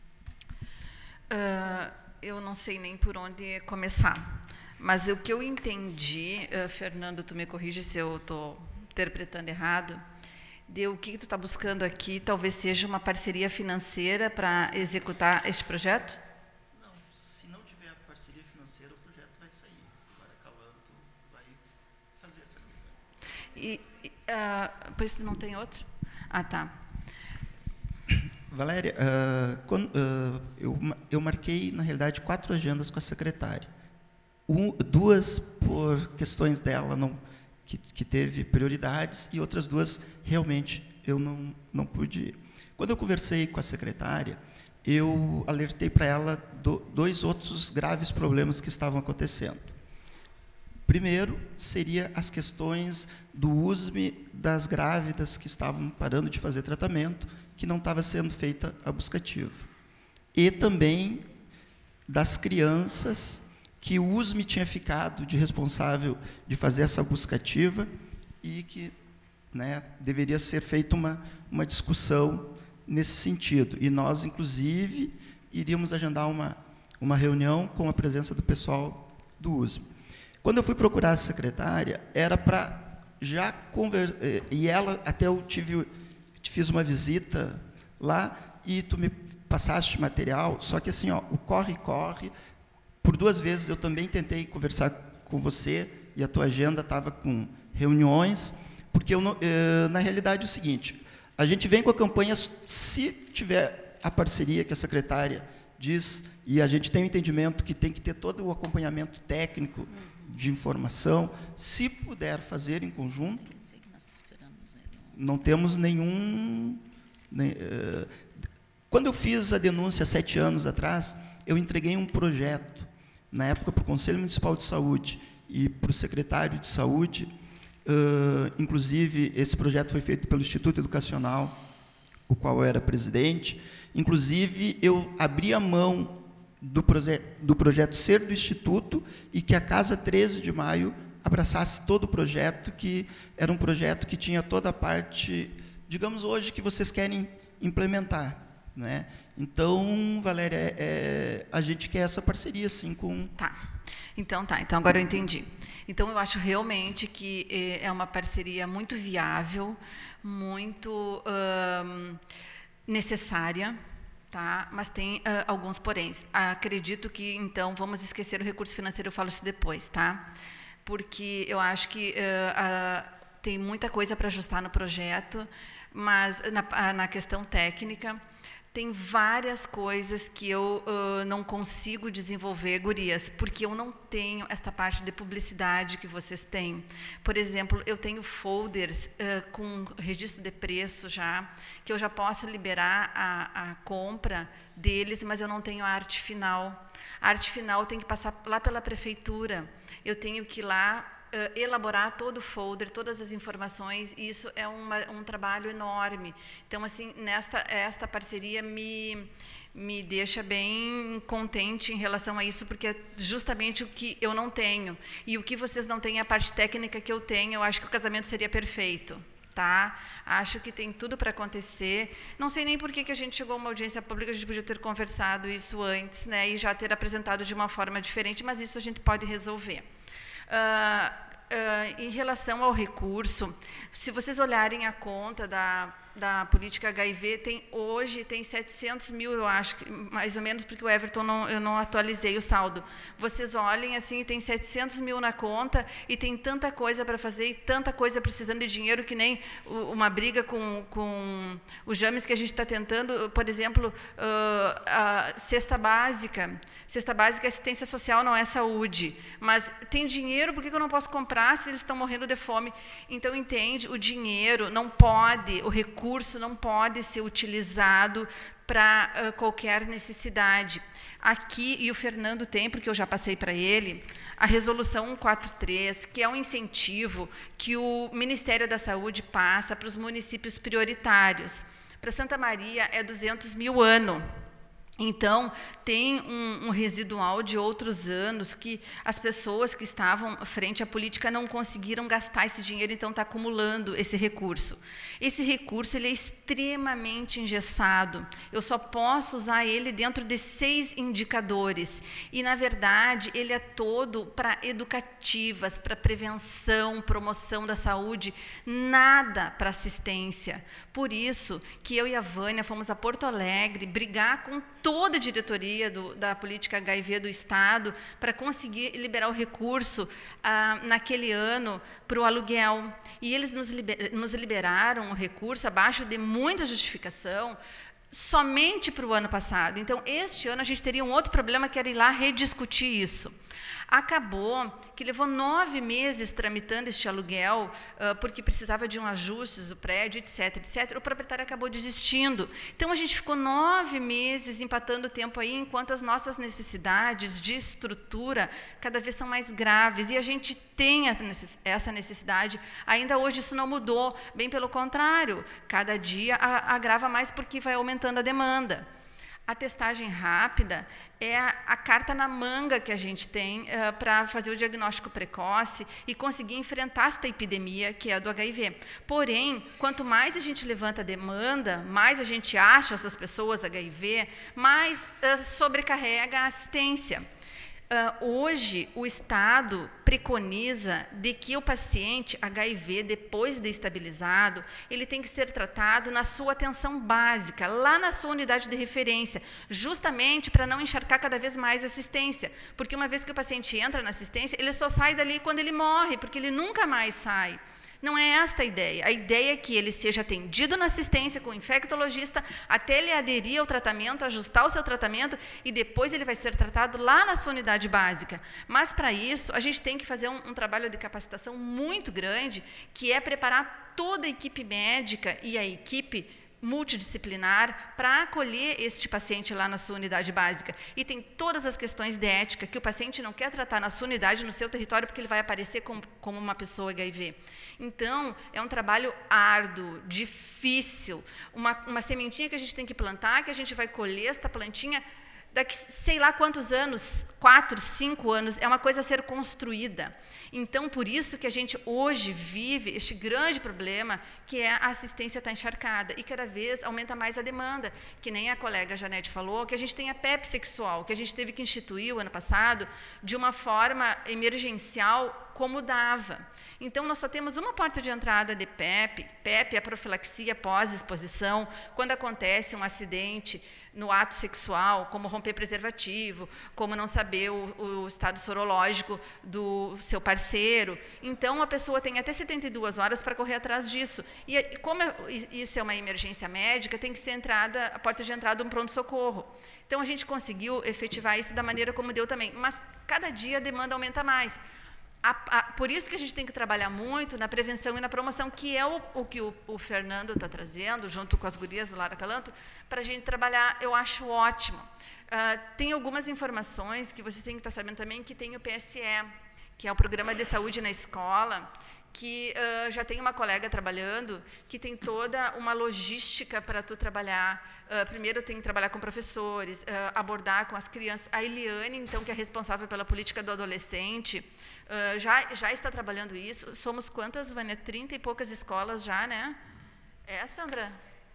Eu não sei nem por onde começar. Mas o que eu entendi, Fernando, tu me corrige se eu estou interpretando errado, o que tu está buscando aqui talvez seja uma parceria financeira para executar este projeto? Não, se não tiver parceria financeira, o projeto vai sair. Agora a Calanto vai fazer essa campanha. Pois não tem outro? Ah, tá. Valéria, eu marquei, na realidade, 4 agendas com a secretária. 2 por questões dela que teve prioridades e outras 2 realmente eu não pude ir. Quando eu conversei com a secretária, eu alertei para ela dois outros graves problemas que estavam acontecendo. Primeiro, seria as questões do USME das grávidas que estavam parando de fazer tratamento, que não estava sendo feita a buscativa. E também das crianças que o USME tinha ficado de responsável de fazer essa buscativa e que, né, deveria ser feita uma discussão nesse sentido. E nós, inclusive, iríamos agendar uma reunião com a presença do pessoal do USME. Quando eu fui procurar a secretária, era para já conversar, e ela, até eu fiz uma visita lá, e tu me passaste material, só que assim, ó, o corre-corre, por 2 vezes eu também tentei conversar com você, e a tua agenda estava com reuniões, porque eu, na realidade é o seguinte, a gente vem com a campanha, se tiver a parceria que a secretária diz, e a gente tem o entendimento que tem que ter todo o acompanhamento técnico de informação, se puder fazer em conjunto, não temos nenhum... Quando eu fiz a denúncia 7 anos atrás, eu entreguei um projeto, na época, para o Conselho Municipal de Saúde e para o secretário de Saúde, inclusive, esse projeto foi feito pelo Instituto Educacional, o qual eu era presidente. Inclusive, eu abri a mão do projeto ser do Instituto e que a Casa 13 de Maio abraçasse todo o projeto, que era um projeto que tinha toda a parte, digamos, hoje, que vocês querem implementar, né? Então, Valéria, a gente quer essa parceria, sim, com... Então agora eu entendi. Então, eu acho realmente que é uma parceria muito viável, muito necessária, tá? Mas tem alguns poréns. Acredito que, então, vamos esquecer o recurso financeiro, eu falo isso depois, tá? Porque eu acho que tem muita coisa para ajustar no projeto, mas na questão técnica, tem várias coisas que eu não consigo desenvolver, gurias, porque eu não tenho esta parte de publicidade que vocês têm. Por exemplo, eu tenho folders com registro de preço já, que eu já posso liberar a compra deles, mas eu não tenho a arte final. A arte final tem que passar lá pela prefeitura. Eu tenho que ir lá elaborar todo o folder, todas as informações, e isso é um trabalho enorme. Então, assim, esta parceria me deixa bem contente em relação a isso, porque é justamente o que eu não tenho. E o que vocês não têm é a parte técnica que eu tenho. Eu acho que o casamento seria perfeito. Tá? Acho que tem tudo para acontecer. Não sei nem por que a gente chegou a uma audiência pública, a gente podia ter conversado isso antes, né, e já ter apresentado de uma forma diferente, mas isso a gente pode resolver. Em relação ao recurso, se vocês olharem a conta da política HIV, hoje tem 700 mil, eu acho, mais ou menos, porque o Everton eu não atualizei o saldo. Vocês olhem assim, tem 700 mil na conta e tem tanta coisa para fazer e tanta coisa precisando de dinheiro, que nem uma briga com o James que a gente está tentando, por exemplo, a cesta básica. Cesta básica é assistência social, não é saúde. Mas tem dinheiro, por que eu não posso comprar se eles estão morrendo de fome? Então, entende, o dinheiro não pode, o recurso não pode ser utilizado para qualquer necessidade. Aqui, e o Fernando tem, porque eu já passei para ele, a resolução 143, que é um incentivo que o Ministério da Saúde passa para os municípios prioritários. Para Santa Maria é 200 mil ano. Então, tem um residual de outros anos que as pessoas que estavam frente à política não conseguiram gastar esse dinheiro, então está acumulando esse recurso. Esse recurso ele é extremamente engessado. Eu só posso usar ele dentro de 6 indicadores. E, na verdade, ele é todo para educativas, para prevenção, promoção da saúde, nada para assistência. Por isso que eu e a Vânia fomos a Porto Alegre brigar com toda a diretoria da política HIV do Estado para conseguir liberar o recurso naquele ano para o aluguel. E eles nos liberaram o recurso, abaixo de muita justificação, somente para o ano passado. Então, este ano a gente teria um outro problema, que era ir lá rediscutir isso. Acabou que levou 9 meses tramitando este aluguel, porque precisava de um ajuste do prédio, etc, etc. O proprietário acabou desistindo. Então, a gente ficou 9 meses empatando o tempo aí, enquanto as nossas necessidades de estrutura cada vez são mais graves. E a gente tem essa necessidade. Ainda hoje isso não mudou, bem pelo contrário. Cada dia agrava mais, porque vai aumentando a demanda. A testagem rápida é a carta na manga que a gente tem para fazer o diagnóstico precoce e conseguir enfrentar esta epidemia, que é a do HIV. Porém, quanto mais a gente levanta a demanda, mais a gente acha essas pessoas HIV, mais sobrecarrega a assistência. Hoje, o Estado preconiza de que o paciente HIV, depois de estabilizado, ele tem que ser tratado na sua atenção básica, lá na sua unidade de referência, justamente para não encharcar cada vez mais a assistência. Porque uma vez que o paciente entra na assistência, ele só sai dali quando ele morre, porque ele nunca mais sai. Não é esta a ideia. A ideia é que ele seja atendido na assistência com o infectologista até ele aderir ao tratamento, ajustar o seu tratamento, e depois ele vai ser tratado lá na sua unidade básica. Mas, para isso, a gente tem que fazer um trabalho de capacitação muito grande, que é preparar toda a equipe médica e a equipe multidisciplinar para acolher este paciente lá na sua unidade básica. E tem todas as questões de ética que o paciente não quer tratar na sua unidade, no seu território, porque ele vai aparecer como uma pessoa HIV. Então, é um trabalho árduo, difícil, uma sementinha que a gente tem que plantar, que a gente vai colher esta plantinha daqui sei lá quantos anos, 4, 5 anos, é uma coisa a ser construída. Então, por isso que a gente hoje vive este grande problema, que é a assistência está encharcada, e cada vez aumenta mais a demanda, que nem a colega Janete falou, que a gente tem a PEP sexual, que a gente teve que instituir o ano passado, de uma forma emergencial, como dava. Então, nós só temos uma porta de entrada de PEP. PEP é a profilaxia pós-exposição, quando acontece um acidente no ato sexual, como romper preservativo, como não saber o estado sorológico do seu parceiro. Então, a pessoa tem até 72 horas para correr atrás disso. E como isso é uma emergência médica, tem que ser a porta de entrada de um pronto-socorro. Então, a gente conseguiu efetivar isso da maneira como deu também. Mas, cada dia a demanda aumenta mais. Por isso que a gente tem que trabalhar muito na prevenção e na promoção, que é o que o Fernando está trazendo, junto com as gurias do Lar Acalanto, para a gente trabalhar. Eu acho ótimo. Tem algumas informações que vocês têm que estar sabendo também, que tem o PSE, que é o Programa de Saúde na Escola, que já tem uma colega trabalhando, que tem toda uma logística para tu trabalhar. Primeiro tem que trabalhar com professores, abordar com as crianças. A Eliane, então, que é responsável pela política do adolescente, já está trabalhando isso. Somos quantas, Vânia? 30 e poucas escolas já, né? É, Sandra?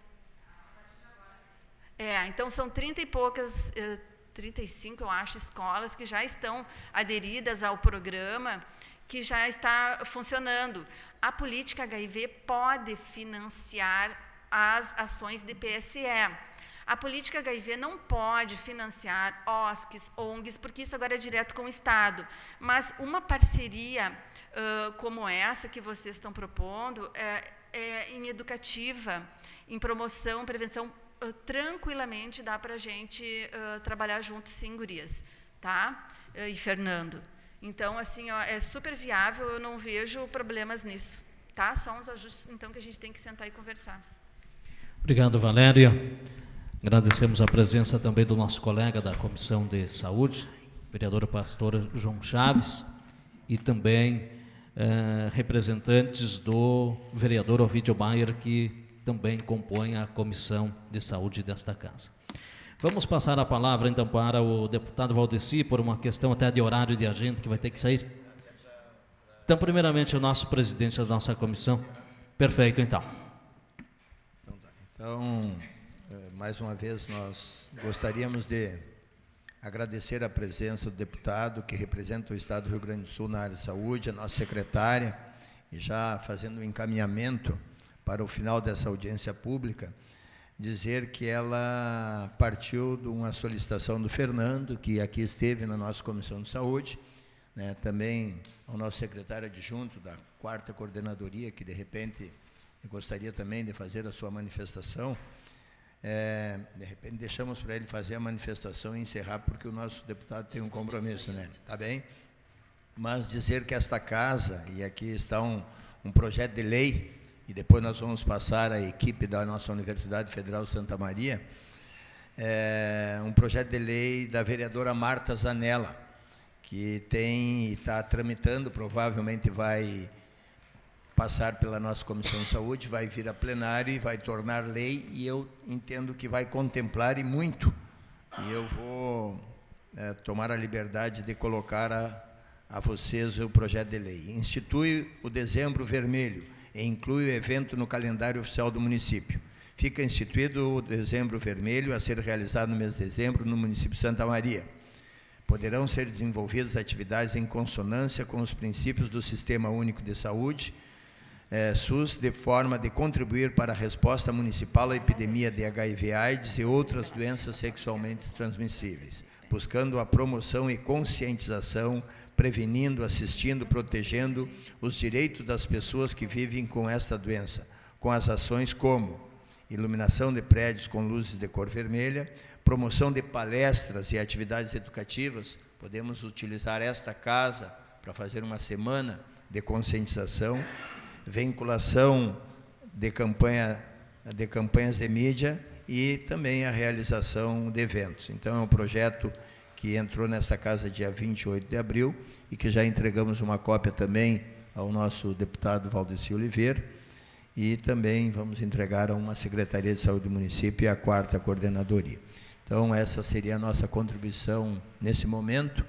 Então são 30 e poucas, 35, eu acho, escolas que já estão aderidas ao programa, que já está funcionando. A política HIV pode financiar as ações de PSE. A política HIV não pode financiar OSCs, ONGs, porque isso agora é direto com o Estado. Mas uma parceria como essa que vocês estão propondo em educativa, em promoção, prevenção, tranquilamente dá para a gente trabalhar juntos, sim, gurias, tá? E Fernando. Então, assim, é super viável, eu não vejo problemas nisso, tá? Só uns ajustes, então, que a gente tem que sentar e conversar. Obrigado, Valéria. Agradecemos a presença também do nosso colega da Comissão de Saúde, vereador pastor João Chaves, e também representantes do vereador Ovidio Maier, que também compõem a Comissão de Saúde desta casa. Vamos passar a palavra, então, para o deputado Valdeci, por uma questão até de horário de agenda, que vai ter que sair. Então, primeiramente, o nosso presidente da nossa comissão. Perfeito, então. Então, mais uma vez, nós gostaríamos de agradecer a presença do deputado que representa o Estado do Rio Grande do Sul na área de saúde, a nossa secretária, e já fazendo um encaminhamento para o final dessa audiência pública, dizer que ela partiu de uma solicitação do Fernando, que aqui esteve na nossa Comissão de Saúde, né, também ao nosso secretário adjunto da 4ª Coordenadoria, que de repente gostaria também de fazer a sua manifestação, De repente deixamos para ele fazer a manifestação e encerrar, porque o nosso deputado tem um compromisso, né? Tá bem? Mas dizer que esta casa, e aqui está um projeto de lei, e depois nós vamos passar à equipe da nossa Universidade Federal Santa Maria, um projeto de lei da vereadora Marta Zanella, que está tramitando, provavelmente vai passar pela nossa Comissão de Saúde, vai vir a plenário e vai tornar lei, e eu entendo que vai contemplar e muito. E eu vou tomar a liberdade de colocar a vocês o projeto de lei. Institui o Dezembro Vermelho e inclui o evento no calendário oficial do município. Fica instituído o Dezembro Vermelho a ser realizado no mês de dezembro no município de Santa Maria. Poderão ser desenvolvidas atividades em consonância com os princípios do Sistema Único de Saúde, SUS, de forma de contribuir para a resposta municipal à epidemia de HIV/AIDS e outras doenças sexualmente transmissíveis, buscando a promoção e conscientização, prevenindo, assistindo, protegendo os direitos das pessoas que vivem com esta doença, com as ações como iluminação de prédios com luzes de cor vermelha, promoção de palestras e atividades educativas. Podemos utilizar esta casa para fazer uma semana de conscientização, vinculação de campanhas de mídia e também a realização de eventos. Então, é um projeto que entrou nesta casa dia 28 de abril e que já entregamos uma cópia também ao nosso deputado Valdeci Oliveira, e também vamos entregar a uma Secretaria de Saúde do município e a 4ª Coordenadoria. Então, essa seria a nossa contribuição nesse momento,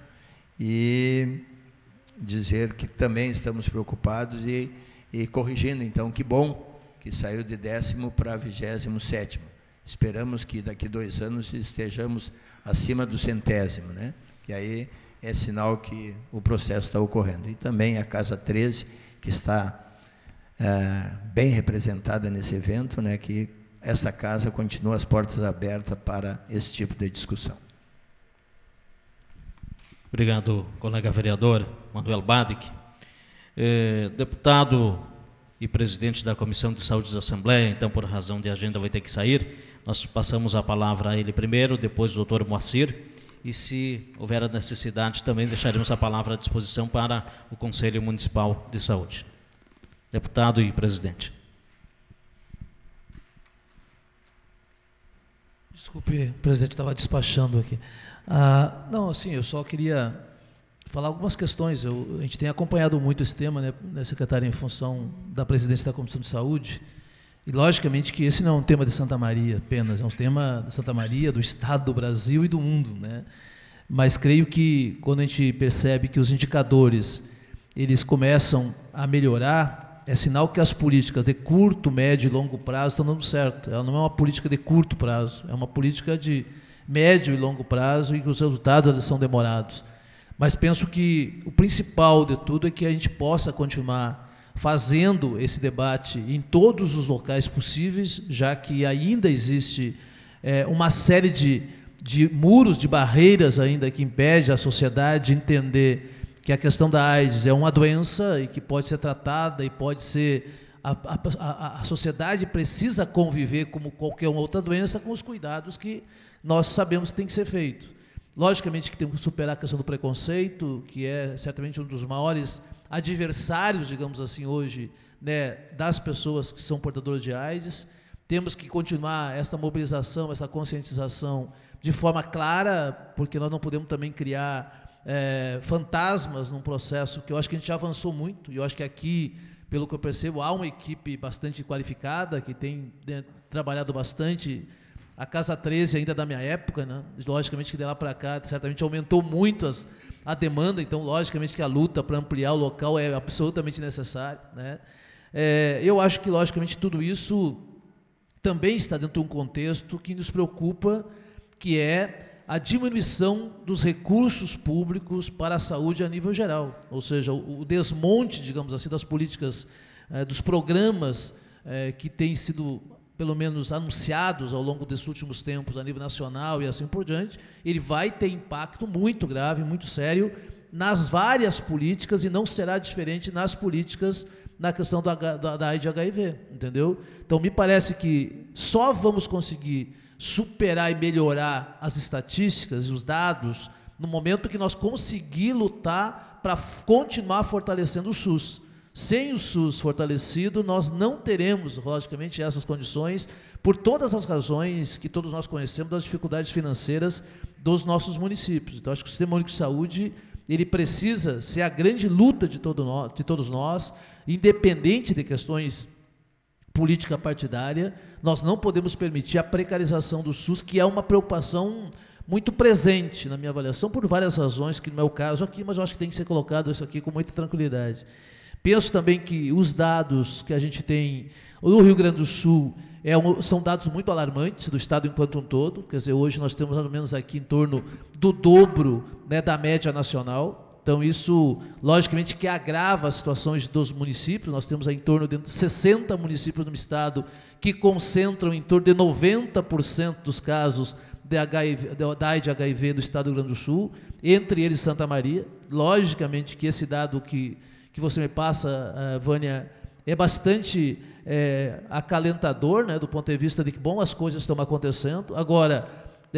e dizer que também estamos preocupados e corrigindo. Então, que bom que saiu de 10º para 27º. Esperamos que daqui 2 anos estejamos acima do 100º, né? E aí é sinal que o processo está ocorrendo. E também a Casa 13, que está bem representada nesse evento, né? Que essa casa continua as portas abertas para esse tipo de discussão. Obrigado, colega vereador Manuel Badic. Deputado e presidente da Comissão de Saúde da Assembleia, então, por razão de agenda, vai ter que sair. Nós passamos a palavra a ele primeiro, depois o doutor Moacir, e se houver a necessidade, também deixaremos a palavra à disposição para o Conselho Municipal de Saúde. Deputado e presidente. Desculpe, o presidente estava despachando aqui. Não, assim, eu só queria falar algumas questões. A gente tem acompanhado muito esse tema, né, secretário, em função da presidência da Comissão de Saúde, e logicamente que esse não é um tema de Santa Maria apenas, é um tema de Santa Maria, do Estado, do Brasil e do mundo, né? Mas creio que quando a gente percebe que os indicadores eles começam a melhorar, é sinal que as políticas de curto, médio e longo prazo estão dando certo. Ela não é uma política de curto prazo, é uma política de médio e longo prazo, e que os resultados eles são demorados. Mas penso que o principal de tudo é que a gente possa continuar fazendo esse debate em todos os locais possíveis, já que ainda existe uma série de muros, de barreiras ainda que impede a sociedade de entender que a questão da AIDS é uma doença e que pode ser tratada e pode ser... A sociedade precisa conviver como qualquer outra doença com os cuidados que nós sabemos que tem que ser feito. Logicamente que temos que superar a questão do preconceito, que é certamente um dos maiores adversários, digamos assim, hoje, né, das pessoas que são portadoras de AIDS. Temos que continuar essa mobilização, essa conscientização de forma clara, porque nós não podemos também criar fantasmas num processo que eu acho que a gente já avançou muito, e eu acho que aqui, pelo que eu percebo, há uma equipe bastante qualificada, que tem trabalhado bastante. A Casa 13 ainda da minha época, né? Logicamente que de lá para cá, certamente aumentou muito a demanda, então logicamente que a luta para ampliar o local é absolutamente necessária, né? Eu acho que logicamente tudo isso também está dentro de um contexto que nos preocupa, que é a diminuição dos recursos públicos para a saúde a nível geral, ou seja, o desmonte, digamos assim, das políticas, dos programas que têm sido pelo menos anunciados ao longo desses últimos tempos a nível nacional e assim por diante, ele vai ter impacto muito grave, muito sério nas várias políticas e não será diferente nas políticas na questão da AIDS e HIV, entendeu? Então, me parece que só vamos conseguir superar e melhorar as estatísticas e os dados no momento que nós conseguir lutar para continuar fortalecendo o SUS. Sem o SUS fortalecido, nós não teremos, logicamente, essas condições, por todas as razões que todos nós conhecemos das dificuldades financeiras dos nossos municípios. Então, acho que o Sistema Único de Saúde, ele precisa ser a grande luta de todos nós, independente de questões política partidária. Nós não podemos permitir a precarização do SUS, que é uma preocupação muito presente na minha avaliação, por várias razões, que não é o caso aqui, mas eu acho que tem que ser colocado isso aqui com muita tranquilidade. Penso também que os dados que a gente tem no Rio Grande do Sul são dados muito alarmantes do Estado enquanto um todo. Quer dizer, hoje nós temos mais ou menos aqui em torno do dobro, né, da média nacional. Então, isso, logicamente, que agrava as situações dos municípios. Nós temos em torno de 60 municípios no Estado que concentram em torno de 90% dos casos da AIDS e HIV do Estado do Rio Grande do Sul, entre eles Santa Maria. Logicamente que esse dado que você me passa, Vânia, é bastante acalentador, né, do ponto de vista de que, bom, as coisas estão acontecendo. Agora,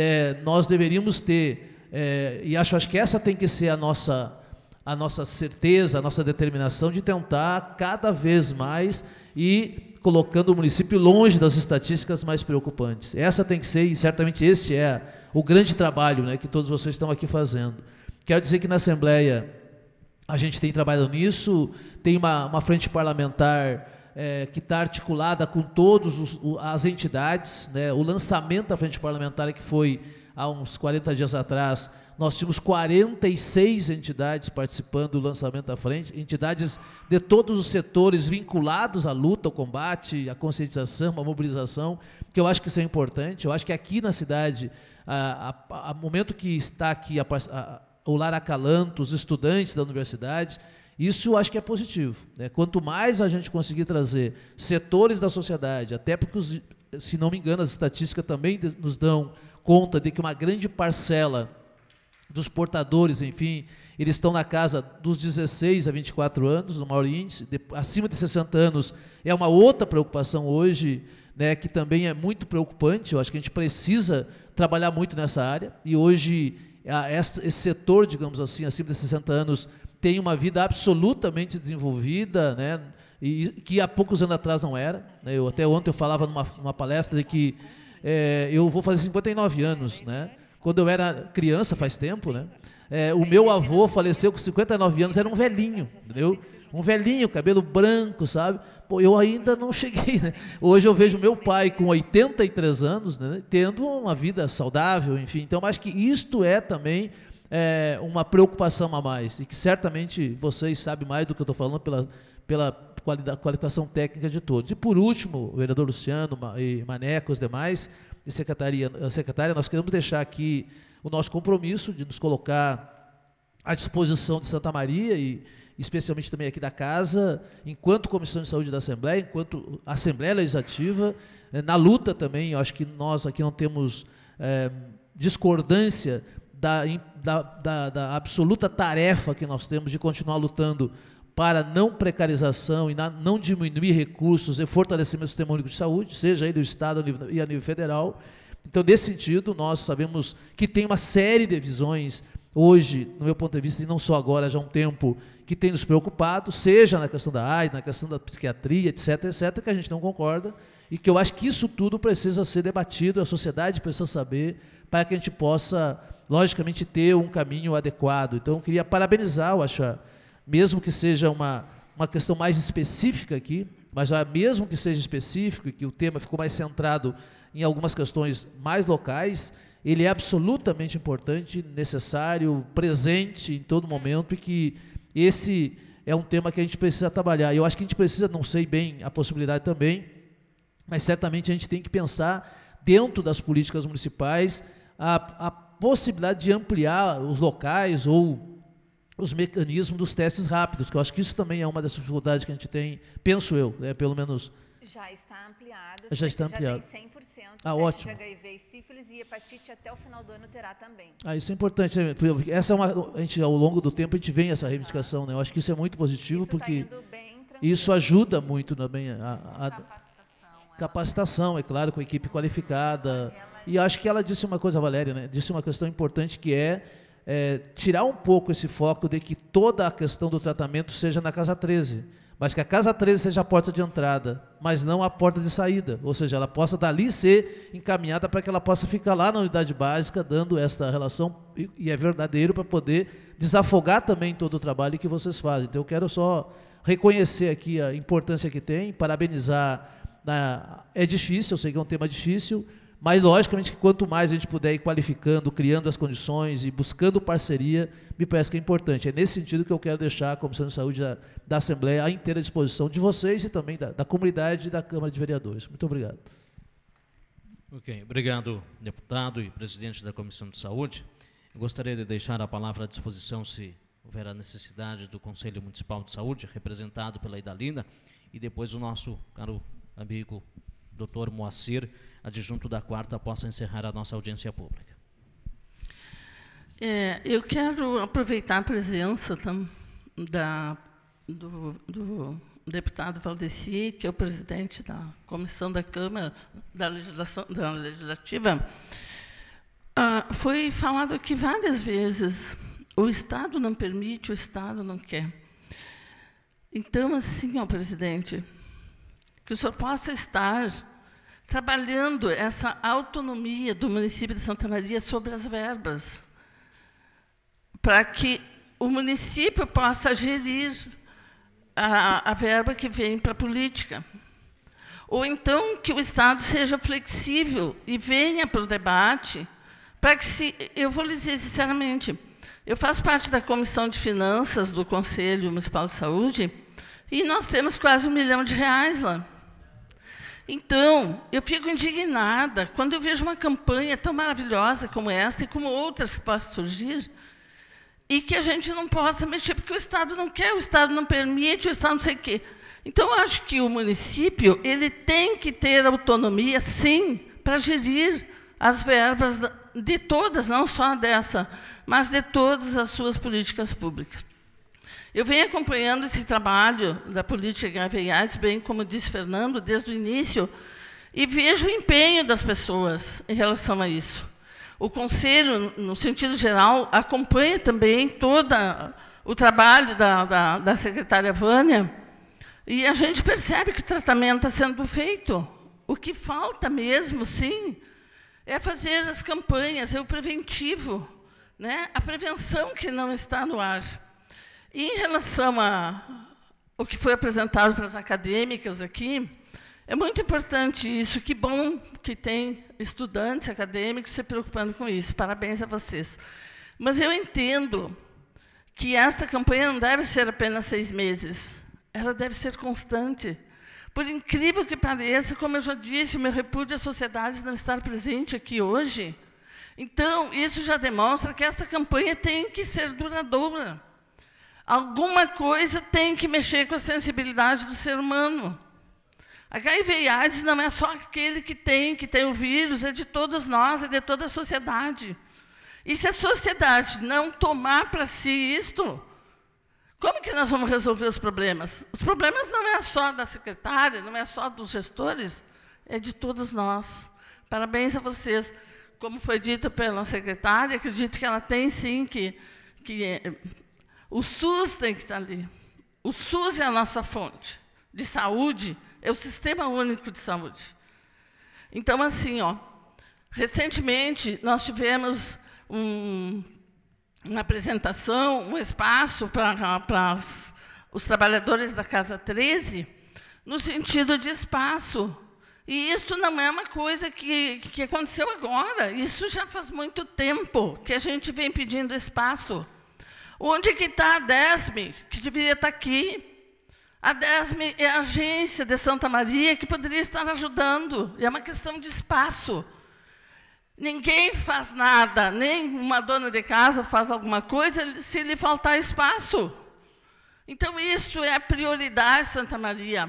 nós deveríamos ter, e acho que essa tem que ser a nossa certeza, a nossa determinação de tentar cada vez mais ir colocando o município longe das estatísticas mais preocupantes. Essa tem que ser, e certamente esse é o grande trabalho, né, que todos vocês estão aqui fazendo. Quero dizer que na Assembleia a gente tem trabalhado nisso, tem uma frente parlamentar que está articulada com todas as entidades, né? O lançamento da frente parlamentar, que foi há uns 40 dias atrás, nós tínhamos 46 entidades participando do lançamento da frente, entidades de todos os setores vinculados à luta, ao combate, à conscientização, à mobilização, que eu acho que isso é importante. Eu acho que aqui na cidade, a momento que está aqui o Lar Acalanto, os estudantes da universidade, isso eu acho que é positivo, né? Quanto mais a gente conseguir trazer setores da sociedade, até porque, se não me engano, as estatísticas também nos dão conta de que uma grande parcela dos portadores, enfim, eles estão na casa dos 16 a 24 anos, no maior índice, acima de 60 anos é uma outra preocupação hoje, né, que também é muito preocupante. Eu acho que a gente precisa trabalhar muito nessa área, e hoje esse setor, digamos assim, acima de 60 anos, tem uma vida absolutamente desenvolvida, né, e que há poucos anos atrás não era, né? Até ontem eu falava numa palestra de que eu vou fazer 59 anos, né? Quando eu era criança, faz tempo, né? O meu avô faleceu com 59 anos, era um velhinho, entendeu? Um velhinho, cabelo branco, sabe? Pô, eu ainda não cheguei, né? Hoje eu vejo meu pai com 83 anos, né, tendo uma vida saudável, enfim. Então, acho que isto é também uma preocupação a mais, e que certamente vocês sabem mais do que eu estou falando pela qualificação técnica de todos. E, por último, o vereador Luciano e Maneco, os demais, e secretária, nós queremos deixar aqui o nosso compromisso de nos colocar à disposição de Santa Maria e especialmente também aqui da Casa, enquanto Comissão de Saúde da Assembleia, enquanto Assembleia Legislativa, na luta também. Eu acho que nós aqui não temos discordância da absoluta tarefa que nós temos de continuar lutando para não precarização e não diminuir recursos e fortalecimento do Sistema Único de Saúde, seja aí do Estado e a nível federal. Então, nesse sentido, nós sabemos que tem uma série de visões hoje, no meu ponto de vista, e não só agora, já há um tempo, que tem nos preocupado, seja na questão da AIDS, na questão da psiquiatria, etc., que a gente não concorda, e que eu acho que isso tudo precisa ser debatido, a sociedade precisa saber, para que a gente possa, logicamente, ter um caminho adequado. Então, eu queria parabenizar, eu acho, mesmo que seja uma questão mais específica aqui, mas já mesmo que seja específico, e que o tema ficou mais centrado em algumas questões mais locais, ele é absolutamente importante, necessário, presente em todo momento, e que esse é um tema que a gente precisa trabalhar. Eu acho que a gente precisa, não sei bem a possibilidade também, mas certamente a gente tem que pensar dentro das políticas municipais a possibilidade de ampliar os locais ou os mecanismos dos testes rápidos, que eu acho que isso também é uma das dificuldades que a gente tem, penso eu, pelo menos Já está ampliado. Já está ampliado. Já tem 100% Ah, teste ótimo. de HIV e sífilis, e hepatite até o final do ano terá também. Isso é importante. Essa é a gente, ao longo do tempo, a gente vê essa reivindicação, né? Eu acho que isso é muito positivo, Isso porque tá indo bem isso ajuda muito também a capacitação, é claro, com a equipe qualificada. E acho que ela disse uma coisa, Valéria, né? Disse uma questão importante, que é tirar um pouco esse foco de que toda a questão do tratamento seja na Casa 13, mas que a Casa 13 seja a porta de entrada, mas não a porta de saída, ou seja, ela possa dali ser encaminhada para que ela possa ficar lá na unidade básica, dando esta relação, e é verdadeiro, para poder desafogar também todo o trabalho que vocês fazem. Então eu quero só reconhecer aqui a importância que tem, parabenizar. É difícil, eu sei que é um tema difícil, mas, logicamente, que quanto mais a gente puder ir qualificando, criando as condições e buscando parceria, me parece que é importante. É nesse sentido que eu quero deixar a Comissão de Saúde da Assembleia à inteira disposição de vocês e também da comunidade e da Câmara de Vereadores. Muito obrigado. Ok, obrigado, deputado e presidente da Comissão de Saúde. Eu gostaria de deixar a palavra à disposição, se houver a necessidade, do Conselho Municipal de Saúde, representado pela Idalina, e depois o nosso caro amigo Dr. Moacir, adjunto da 4ª, possa encerrar a nossa audiência pública. Eu quero aproveitar a presença do deputado Valdeci, que é o presidente da Comissão da Câmara da Legislativa. Foi falado aqui várias vezes, o Estado não permite, o Estado não quer. Então, assim, presidente, que o senhor possa estar trabalhando essa autonomia do município de Santa Maria sobre as verbas, para que o município possa gerir a verba que vem para a política. Ou então que o Estado seja flexível e venha para o debate, para que eu vou lhe dizer sinceramente, eu faço parte da Comissão de Finanças do Conselho Municipal de Saúde, e nós temos quase R$1 milhão lá. Então, eu fico indignada quando eu vejo uma campanha tão maravilhosa como esta e como outras que possam surgir, e que a gente não possa mexer, porque o Estado não quer, o Estado não permite, o Estado não sei o quê. Então, eu acho que o município ele tem que ter autonomia, sim, para gerir as verbas de todas, não só dessa, mas de todas as suas políticas públicas. Eu venho acompanhando esse trabalho da política HIV/AIDS, bem como disse Fernando, desde o início, e vejo o empenho das pessoas em relação a isso. O Conselho, no sentido geral, acompanha também todo o trabalho da secretária Vânia, e a gente percebe que o tratamento está sendo feito. O que falta mesmo, sim, é fazer as campanhas, é o preventivo, né? A prevenção que não está no ar. E em relação ao que foi apresentado para as acadêmicas aqui, é muito importante isso. Que bom que tem estudantes acadêmicos se preocupando com isso. Parabéns a vocês. Mas eu entendo que esta campanha não deve ser apenas 6 meses. Ela deve ser constante. Por incrível que pareça, como eu já disse, o meu repúdio à sociedade não estar presente aqui hoje. Então, isso já demonstra que esta campanha tem que ser duradoura. Alguma coisa tem que mexer com a sensibilidade do ser humano. HIV e AIDS não é só aquele que tem o vírus, é de todos nós, é de toda a sociedade. E se a sociedade não tomar para si isto, como que nós vamos resolver os problemas? Os problemas não é só da secretária, não é só dos gestores, é de todos nós. Parabéns a vocês. Como foi dito pela secretária, acredito que ela tem, sim, o SUS tem que estar ali. O SUS é a nossa fonte de saúde, é o Sistema Único de Saúde. Então, assim, recentemente, nós tivemos uma apresentação, um espaço para os trabalhadores da Casa 13, no sentido de espaço. E isso não é uma coisa que aconteceu agora, isso já faz muito tempo que a gente vem pedindo espaço. Onde que está a DESME, que deveria estar aqui? A DESME é a agência de Santa Maria que poderia estar ajudando. É uma questão de espaço. Ninguém faz nada, nem uma dona de casa faz alguma coisa se lhe faltar espaço. Então, isso é a prioridade, Santa Maria.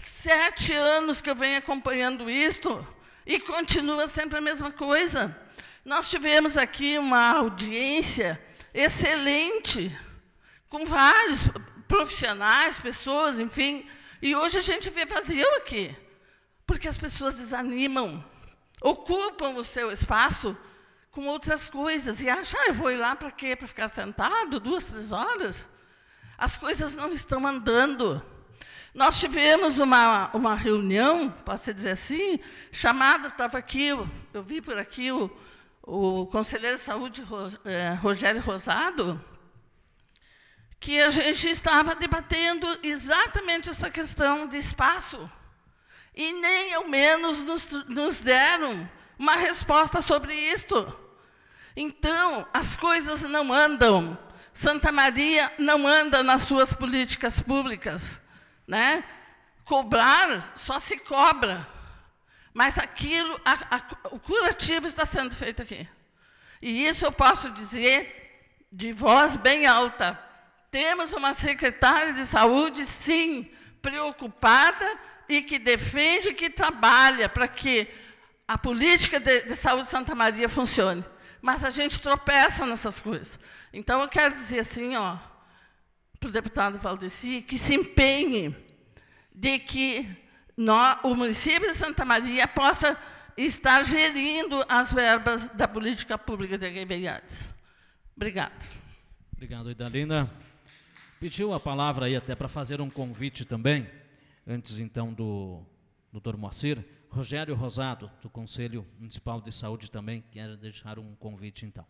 7 anos que eu venho acompanhando isto e continua sempre a mesma coisa. Nós tivemos aqui uma audiência excelente, com vários profissionais, pessoas, enfim, e hoje a gente vê vazio aqui, porque as pessoas desanimam, ocupam o seu espaço com outras coisas e acham, eu vou ir lá para quê? Para ficar sentado 2, 3 horas? As coisas não estão andando. Nós tivemos uma reunião, posso dizer assim, chamada, estava aqui, eu vi por aqui o conselheiro de saúde, Rogério Rosado, que a gente estava debatendo exatamente essa questão de espaço. E nem ao menos nos deram uma resposta sobre isto. Então, as coisas não andam. Santa Maria não anda nas suas políticas públicas, né? Cobrar, só se cobra. Mas aquilo, o curativo está sendo feito aqui. E isso eu posso dizer de voz bem alta. Temos uma secretária de saúde, sim, preocupada e que defende, que trabalha para que a política de saúde de Santa Maria funcione. Mas a gente tropeça nessas coisas. Então, eu quero dizer assim, para o deputado Valdeci, que se empenhe de que o município de Santa Maria possa estar gerindo as verbas da política pública de HIV/AIDS. Obrigada. Obrigado, Idalina. Pediu a palavra aí até para fazer um convite também, antes então do doutor Moacir. Rogério Rosado, do Conselho Municipal de Saúde, também quer deixar um convite, então.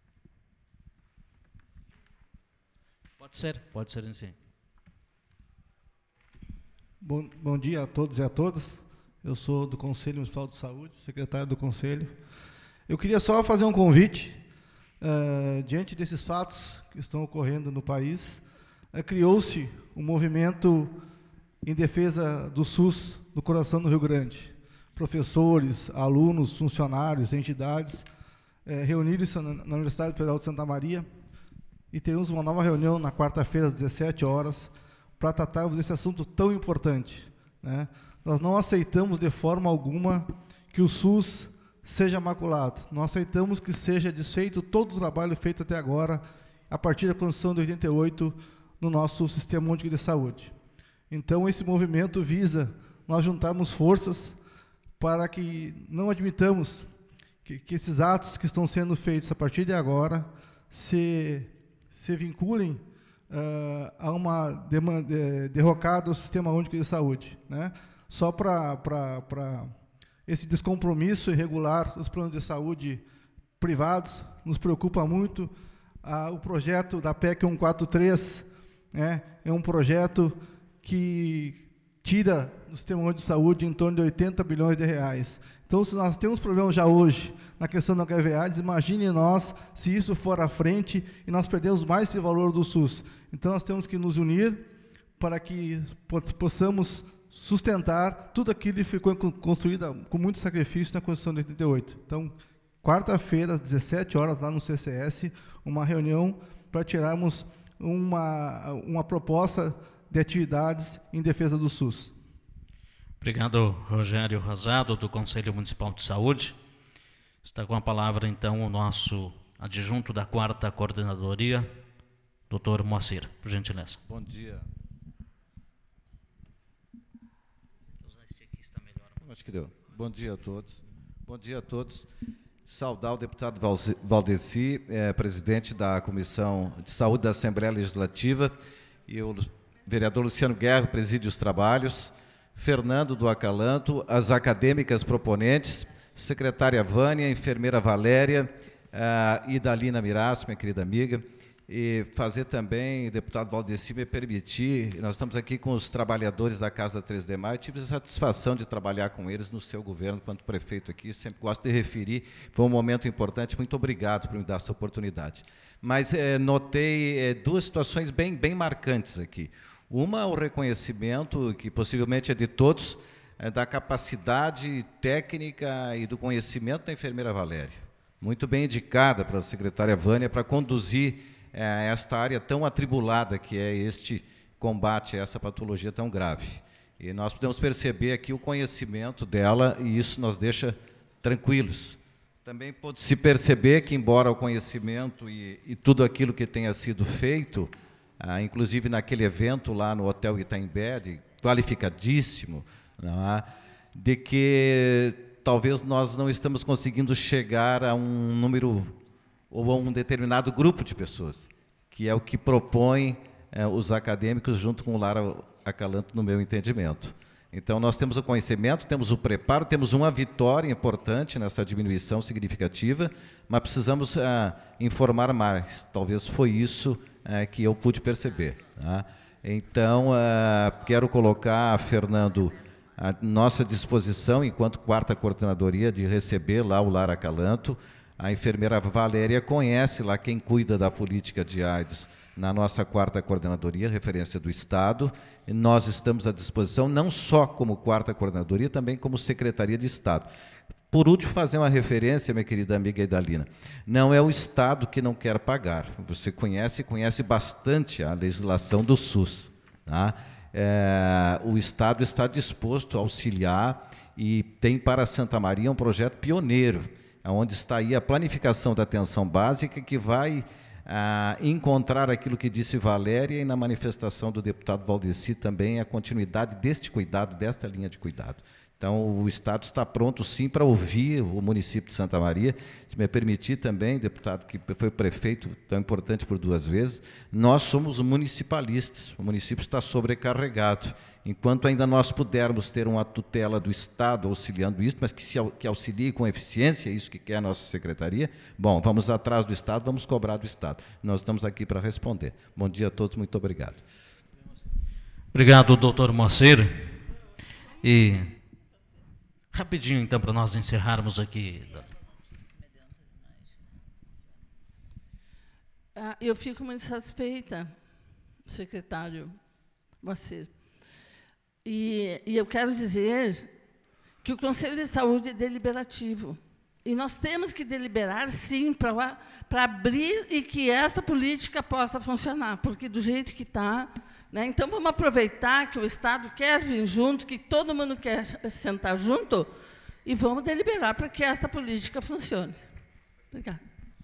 Pode ser em si. Bom dia a todos e a todas. Eu sou do Conselho Municipal de Saúde, secretário do Conselho. Eu queria só fazer um convite, diante desses fatos que estão ocorrendo no país, criou-se um movimento em defesa do SUS no coração do Rio Grande. Professores, alunos, funcionários, entidades reuniram-se na Universidade Federal de Santa Maria e teremos uma nova reunião na quarta-feira, às 17 horas, para tratarmos desse assunto tão importante, né? Nós não aceitamos de forma alguma que o SUS seja maculado. Nós aceitamos que seja desfeito todo o trabalho feito até agora, a partir da Constituição de 88, no nosso Sistema Único de Saúde. Então, esse movimento visa nós juntarmos forças para que não admitamos que esses atos que estão sendo feitos a partir de agora se vinculem a uma derrocada do Sistema Único de Saúde, né? Só para esse descompromisso irregular dos planos de saúde privados, nos preocupa muito. O projeto da PEC 143, né, é um projeto que tira do Sistema Único de Saúde em torno de 80 bilhões de reais. Então, se nós temos problemas já hoje na questão do HIV/AIDS, imagine nós se isso for à frente e nós perdemos mais esse valor do SUS. Então, nós temos que nos unir para que possamos sustentar tudo aquilo que ficou construído com muito sacrifício na Constituição de 88. Então, quarta-feira, às 17 horas, lá no CCS, uma reunião para tirarmos uma proposta de atividades em defesa do SUS. Obrigado, Rogério Rosado, do Conselho Municipal de Saúde. Está com a palavra, então, o nosso adjunto da 4ª Coordenadoria, doutor Moacir, por gentileza. Bom dia. Acho que deu. Bom dia a todos. Bom dia a todos. Saudar o deputado Valdeci, presidente da Comissão de Saúde da Assembleia Legislativa, e o vereador Luciano Guerra, preside os trabalhos, Fernando do Acalanto, as acadêmicas proponentes, secretária Vânia, enfermeira Valéria, Idalina Mirasso, minha querida amiga, e fazer também, deputado Valdeci, me permitir, nós estamos aqui com os trabalhadores da Casa 3 de Maio, tive a satisfação de trabalhar com eles no seu governo, quanto prefeito aqui, sempre gosto de referir, foi um momento importante, muito obrigado por me dar essa oportunidade. Mas notei 2 situações bem marcantes aqui. Uma, o reconhecimento, que possivelmente é de todos, da capacidade técnica e do conhecimento da enfermeira Valéria. Muito bem indicada pela secretária Vânia para conduzir esta área tão atribulada que é este combate a essa patologia tão grave. E nós podemos perceber aqui o conhecimento dela e isso nos deixa tranquilos. Também pode-se perceber que, embora o conhecimento e tudo aquilo que tenha sido feito, inclusive naquele evento lá no Hotel Itaimbé, qualificadíssimo, não é? De que talvez nós não estamos conseguindo chegar a um número ou a um determinado grupo de pessoas, que é o que propõe os acadêmicos junto com o Lara Acalanto, no meu entendimento. Então, nós temos o conhecimento, temos o preparo, temos uma vitória importante nessa diminuição significativa, mas precisamos informar mais. Talvez foi isso que eu pude perceber. Tá? Então, quero colocar, Fernando, à nossa disposição, enquanto 4ª coordenadoria, de receber lá o Lara Acalanto. A enfermeira Valéria conhece lá quem cuida da política de AIDS na nossa 4ª coordenadoria, referência do Estado. E nós estamos à disposição, não só como 4ª coordenadoria, também como Secretaria de Estado. Por último, fazer uma referência, minha querida amiga Idalina. Não é o Estado que não quer pagar. Você conhece bastante a legislação do SUS. Tá? O Estado está disposto a auxiliar e tem para Santa Maria um projeto pioneiro, onde está aí a planificação da atenção básica, que vai encontrar aquilo que disse Valéria, e na manifestação do deputado Valdeci também a continuidade deste cuidado, desta linha de cuidado. Então, o Estado está pronto, sim, para ouvir o município de Santa Maria. Se me permitir também, deputado, que foi prefeito tão importante por 2 vezes, nós somos municipalistas, o município está sobrecarregado. Enquanto ainda nós pudermos ter uma tutela do Estado auxiliando isso, mas que auxilie com eficiência, isso que quer a nossa secretaria, bom, vamos atrás do Estado, vamos cobrar do Estado. Nós estamos aqui para responder. Bom dia a todos, muito obrigado. Obrigado, doutor Moacir. E rapidinho, então, para nós encerrarmos aqui. Eu fico muito satisfeita, secretário Moacir. E eu quero dizer que o Conselho de Saúde é deliberativo. E nós temos que deliberar, sim, para abrir e que esta política possa funcionar, porque do jeito que está... Né? Então, vamos aproveitar que o Estado quer vir junto, que todo mundo quer sentar junto, e vamos deliberar para que esta política funcione. Obrigada.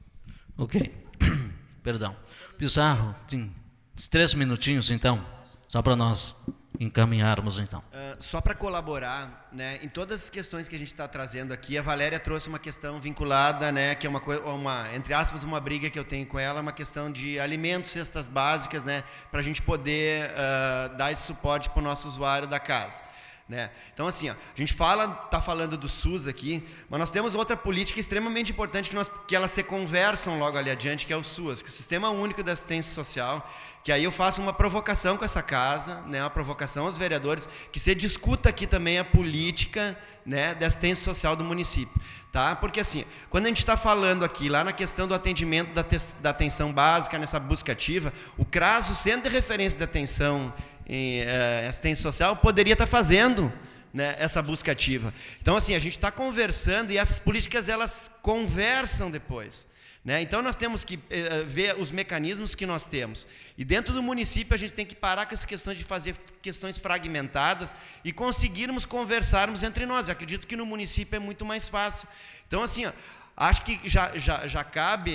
Ok. Perdão. Pizarro, tem 3 minutinhos, então, só para nós encaminharmos, então. Só para colaborar, né, em todas as questões que a gente está trazendo aqui, a Valéria trouxe uma questão vinculada, né, que é entre aspas, uma briga que eu tenho com ela, uma questão de alimentos, cestas básicas, né, para a gente poder dar esse suporte para o nosso usuário da casa. Né? Então, assim, ó, a gente está falando do SUS aqui, mas nós temos outra política extremamente importante que elas se conversam logo ali adiante, que é o SUAS, que é o Sistema Único de Assistência Social, que aí eu faço uma provocação com essa casa, né, uma provocação aos vereadores, que se discuta aqui também a política, né, de assistência social do município. Tá? Porque, assim, quando a gente está falando aqui, lá na questão do atendimento da atenção básica, nessa busca ativa, o CRAS, o Centro de Referência de Atenção em assistência social, poderia estar fazendo, né, essa busca ativa. Então, assim, a gente está conversando e essas políticas, elas conversam depois. Né? Então, nós temos que ver os mecanismos que nós temos. E dentro do município, a gente tem que parar com essa questão de fazer questões fragmentadas e conseguirmos conversarmos entre nós. Eu acredito que no município é muito mais fácil. Então, assim, ó, acho que já cabe,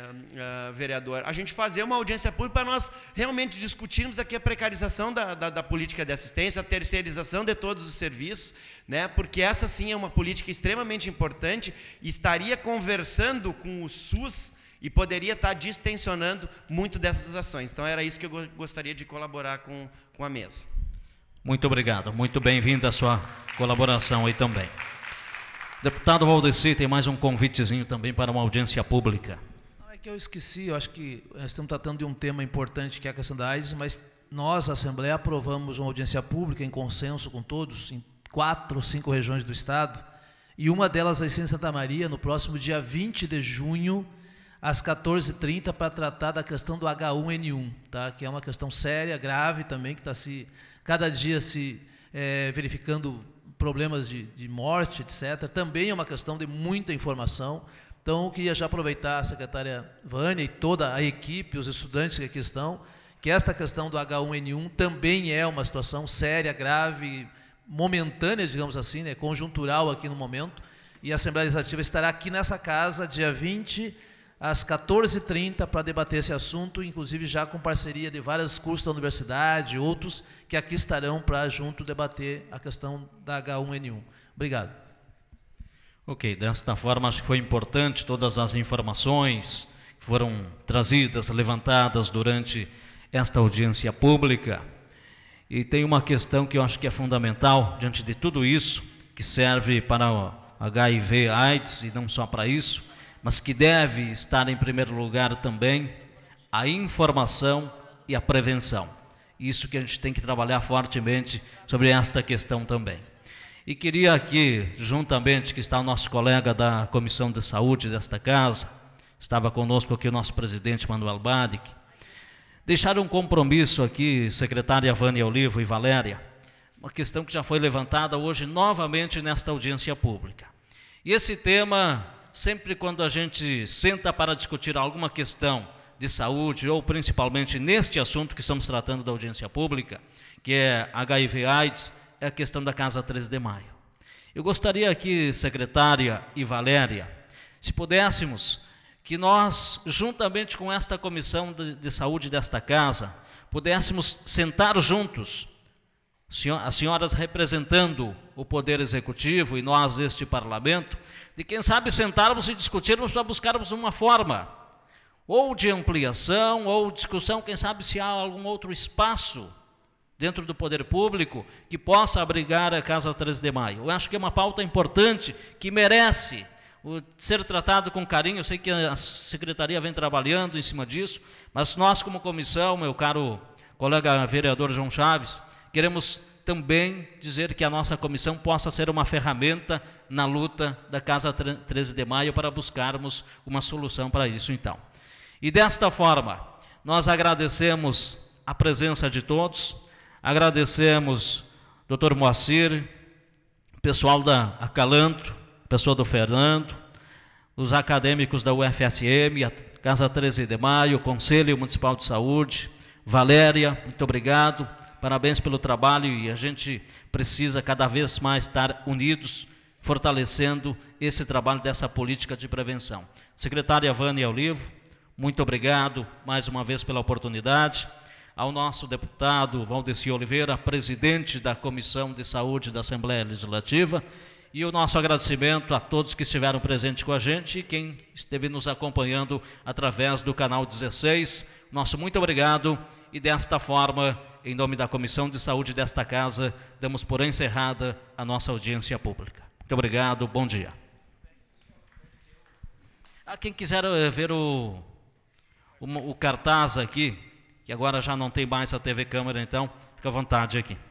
vereador, a gente fazer uma audiência pública para nós realmente discutirmos aqui a precarização da política de assistência, a terceirização de todos os serviços, né? Porque essa sim é uma política extremamente importante e estaria conversando com o SUS e poderia estar distensionando muito dessas ações. Então, era isso que eu gostaria de colaborar com a mesa. Muito obrigado. Muito bem-vinda a sua colaboração aí também. Deputado Valdeci, tem mais um convitezinho também para uma audiência pública. É que eu esqueci, eu acho que nós estamos tratando de um tema importante, que é a questão da AIDS, mas nós, a Assembleia, aprovamos uma audiência pública em consenso com todos, em 4 ou 5 regiões do Estado, e uma delas vai ser em Santa Maria, no próximo dia 20 de junho, às 14h30, para tratar da questão do H1N1, tá? Que é uma questão séria, grave também, que está cada dia verificando problemas de morte, etc. Também é uma questão de muita informação. Então, eu queria já aproveitar a secretária Vânia e toda a equipe, os estudantes que aqui estão, que esta questão do H1N1 também é uma situação séria, grave, momentânea, digamos assim, né, conjuntural aqui no momento, e a Assembleia Legislativa estará aqui nessa casa, dia 20, às 14h30, para debater esse assunto, inclusive já com parceria de vários cursos da universidade, outros que aqui estarão para junto debater a questão da H1N1. Obrigado. Ok, desta forma acho que foi importante todas as informações que foram trazidas, levantadas durante esta audiência pública. E tem uma questão que eu acho que é fundamental diante de tudo isso, que serve para o HIV/AIDS e não só para isso, mas que deve estar em primeiro lugar também a informação e a prevenção. Isso que a gente tem que trabalhar fortemente sobre esta questão também. E queria aqui, juntamente, que está o nosso colega da Comissão de Saúde desta casa, estava conosco aqui o nosso presidente Manuel Badic, deixar um compromisso aqui, secretária Vânia Olivo e Valéria, uma questão que já foi levantada hoje novamente nesta audiência pública. E esse tema, sempre quando a gente senta para discutir alguma questão de saúde, ou principalmente neste assunto que estamos tratando da audiência pública, que é HIV/AIDS, é a questão da Casa 13 de Maio. Eu gostaria aqui, secretária e Valéria, se pudéssemos, que nós, juntamente com esta comissão de saúde desta casa, pudéssemos sentar juntos, as senhoras representando o Poder Executivo e nós, este Parlamento, de quem sabe sentarmos e discutirmos para buscarmos uma forma, ou de ampliação, ou discussão, quem sabe se há algum outro espaço dentro do poder público que possa abrigar a Casa 13 de Maio. Eu acho que é uma pauta importante que merece ser tratado com carinho. Eu sei que a Secretaria vem trabalhando em cima disso, mas nós como comissão, meu caro colega vereador João Chaves, queremos também dizer que a nossa comissão possa ser uma ferramenta na luta da Casa 13 de Maio para buscarmos uma solução para isso então. E desta forma, nós agradecemos a presença de todos, agradecemos Dr. Moacir, pessoal da Acalanto, pessoal do Fernando, os acadêmicos da UFSM, a Casa 13 de Maio, o Conselho Municipal de Saúde, Valéria, muito obrigado, parabéns pelo trabalho, e a gente precisa cada vez mais estar unidos, fortalecendo esse trabalho dessa política de prevenção. Secretária Vânia Olivo, muito obrigado mais uma vez pela oportunidade. Ao nosso deputado Valdeci Oliveira, presidente da Comissão de Saúde da Assembleia Legislativa, e o nosso agradecimento a todos que estiveram presentes com a gente e quem esteve nos acompanhando através do canal 16. Nosso muito obrigado, e desta forma, em nome da Comissão de Saúde desta casa, damos por encerrada a nossa audiência pública. Muito obrigado, bom dia. Quem quiser ver o cartaz aqui, que agora já não tem mais a TV Câmara, então, fica à vontade aqui.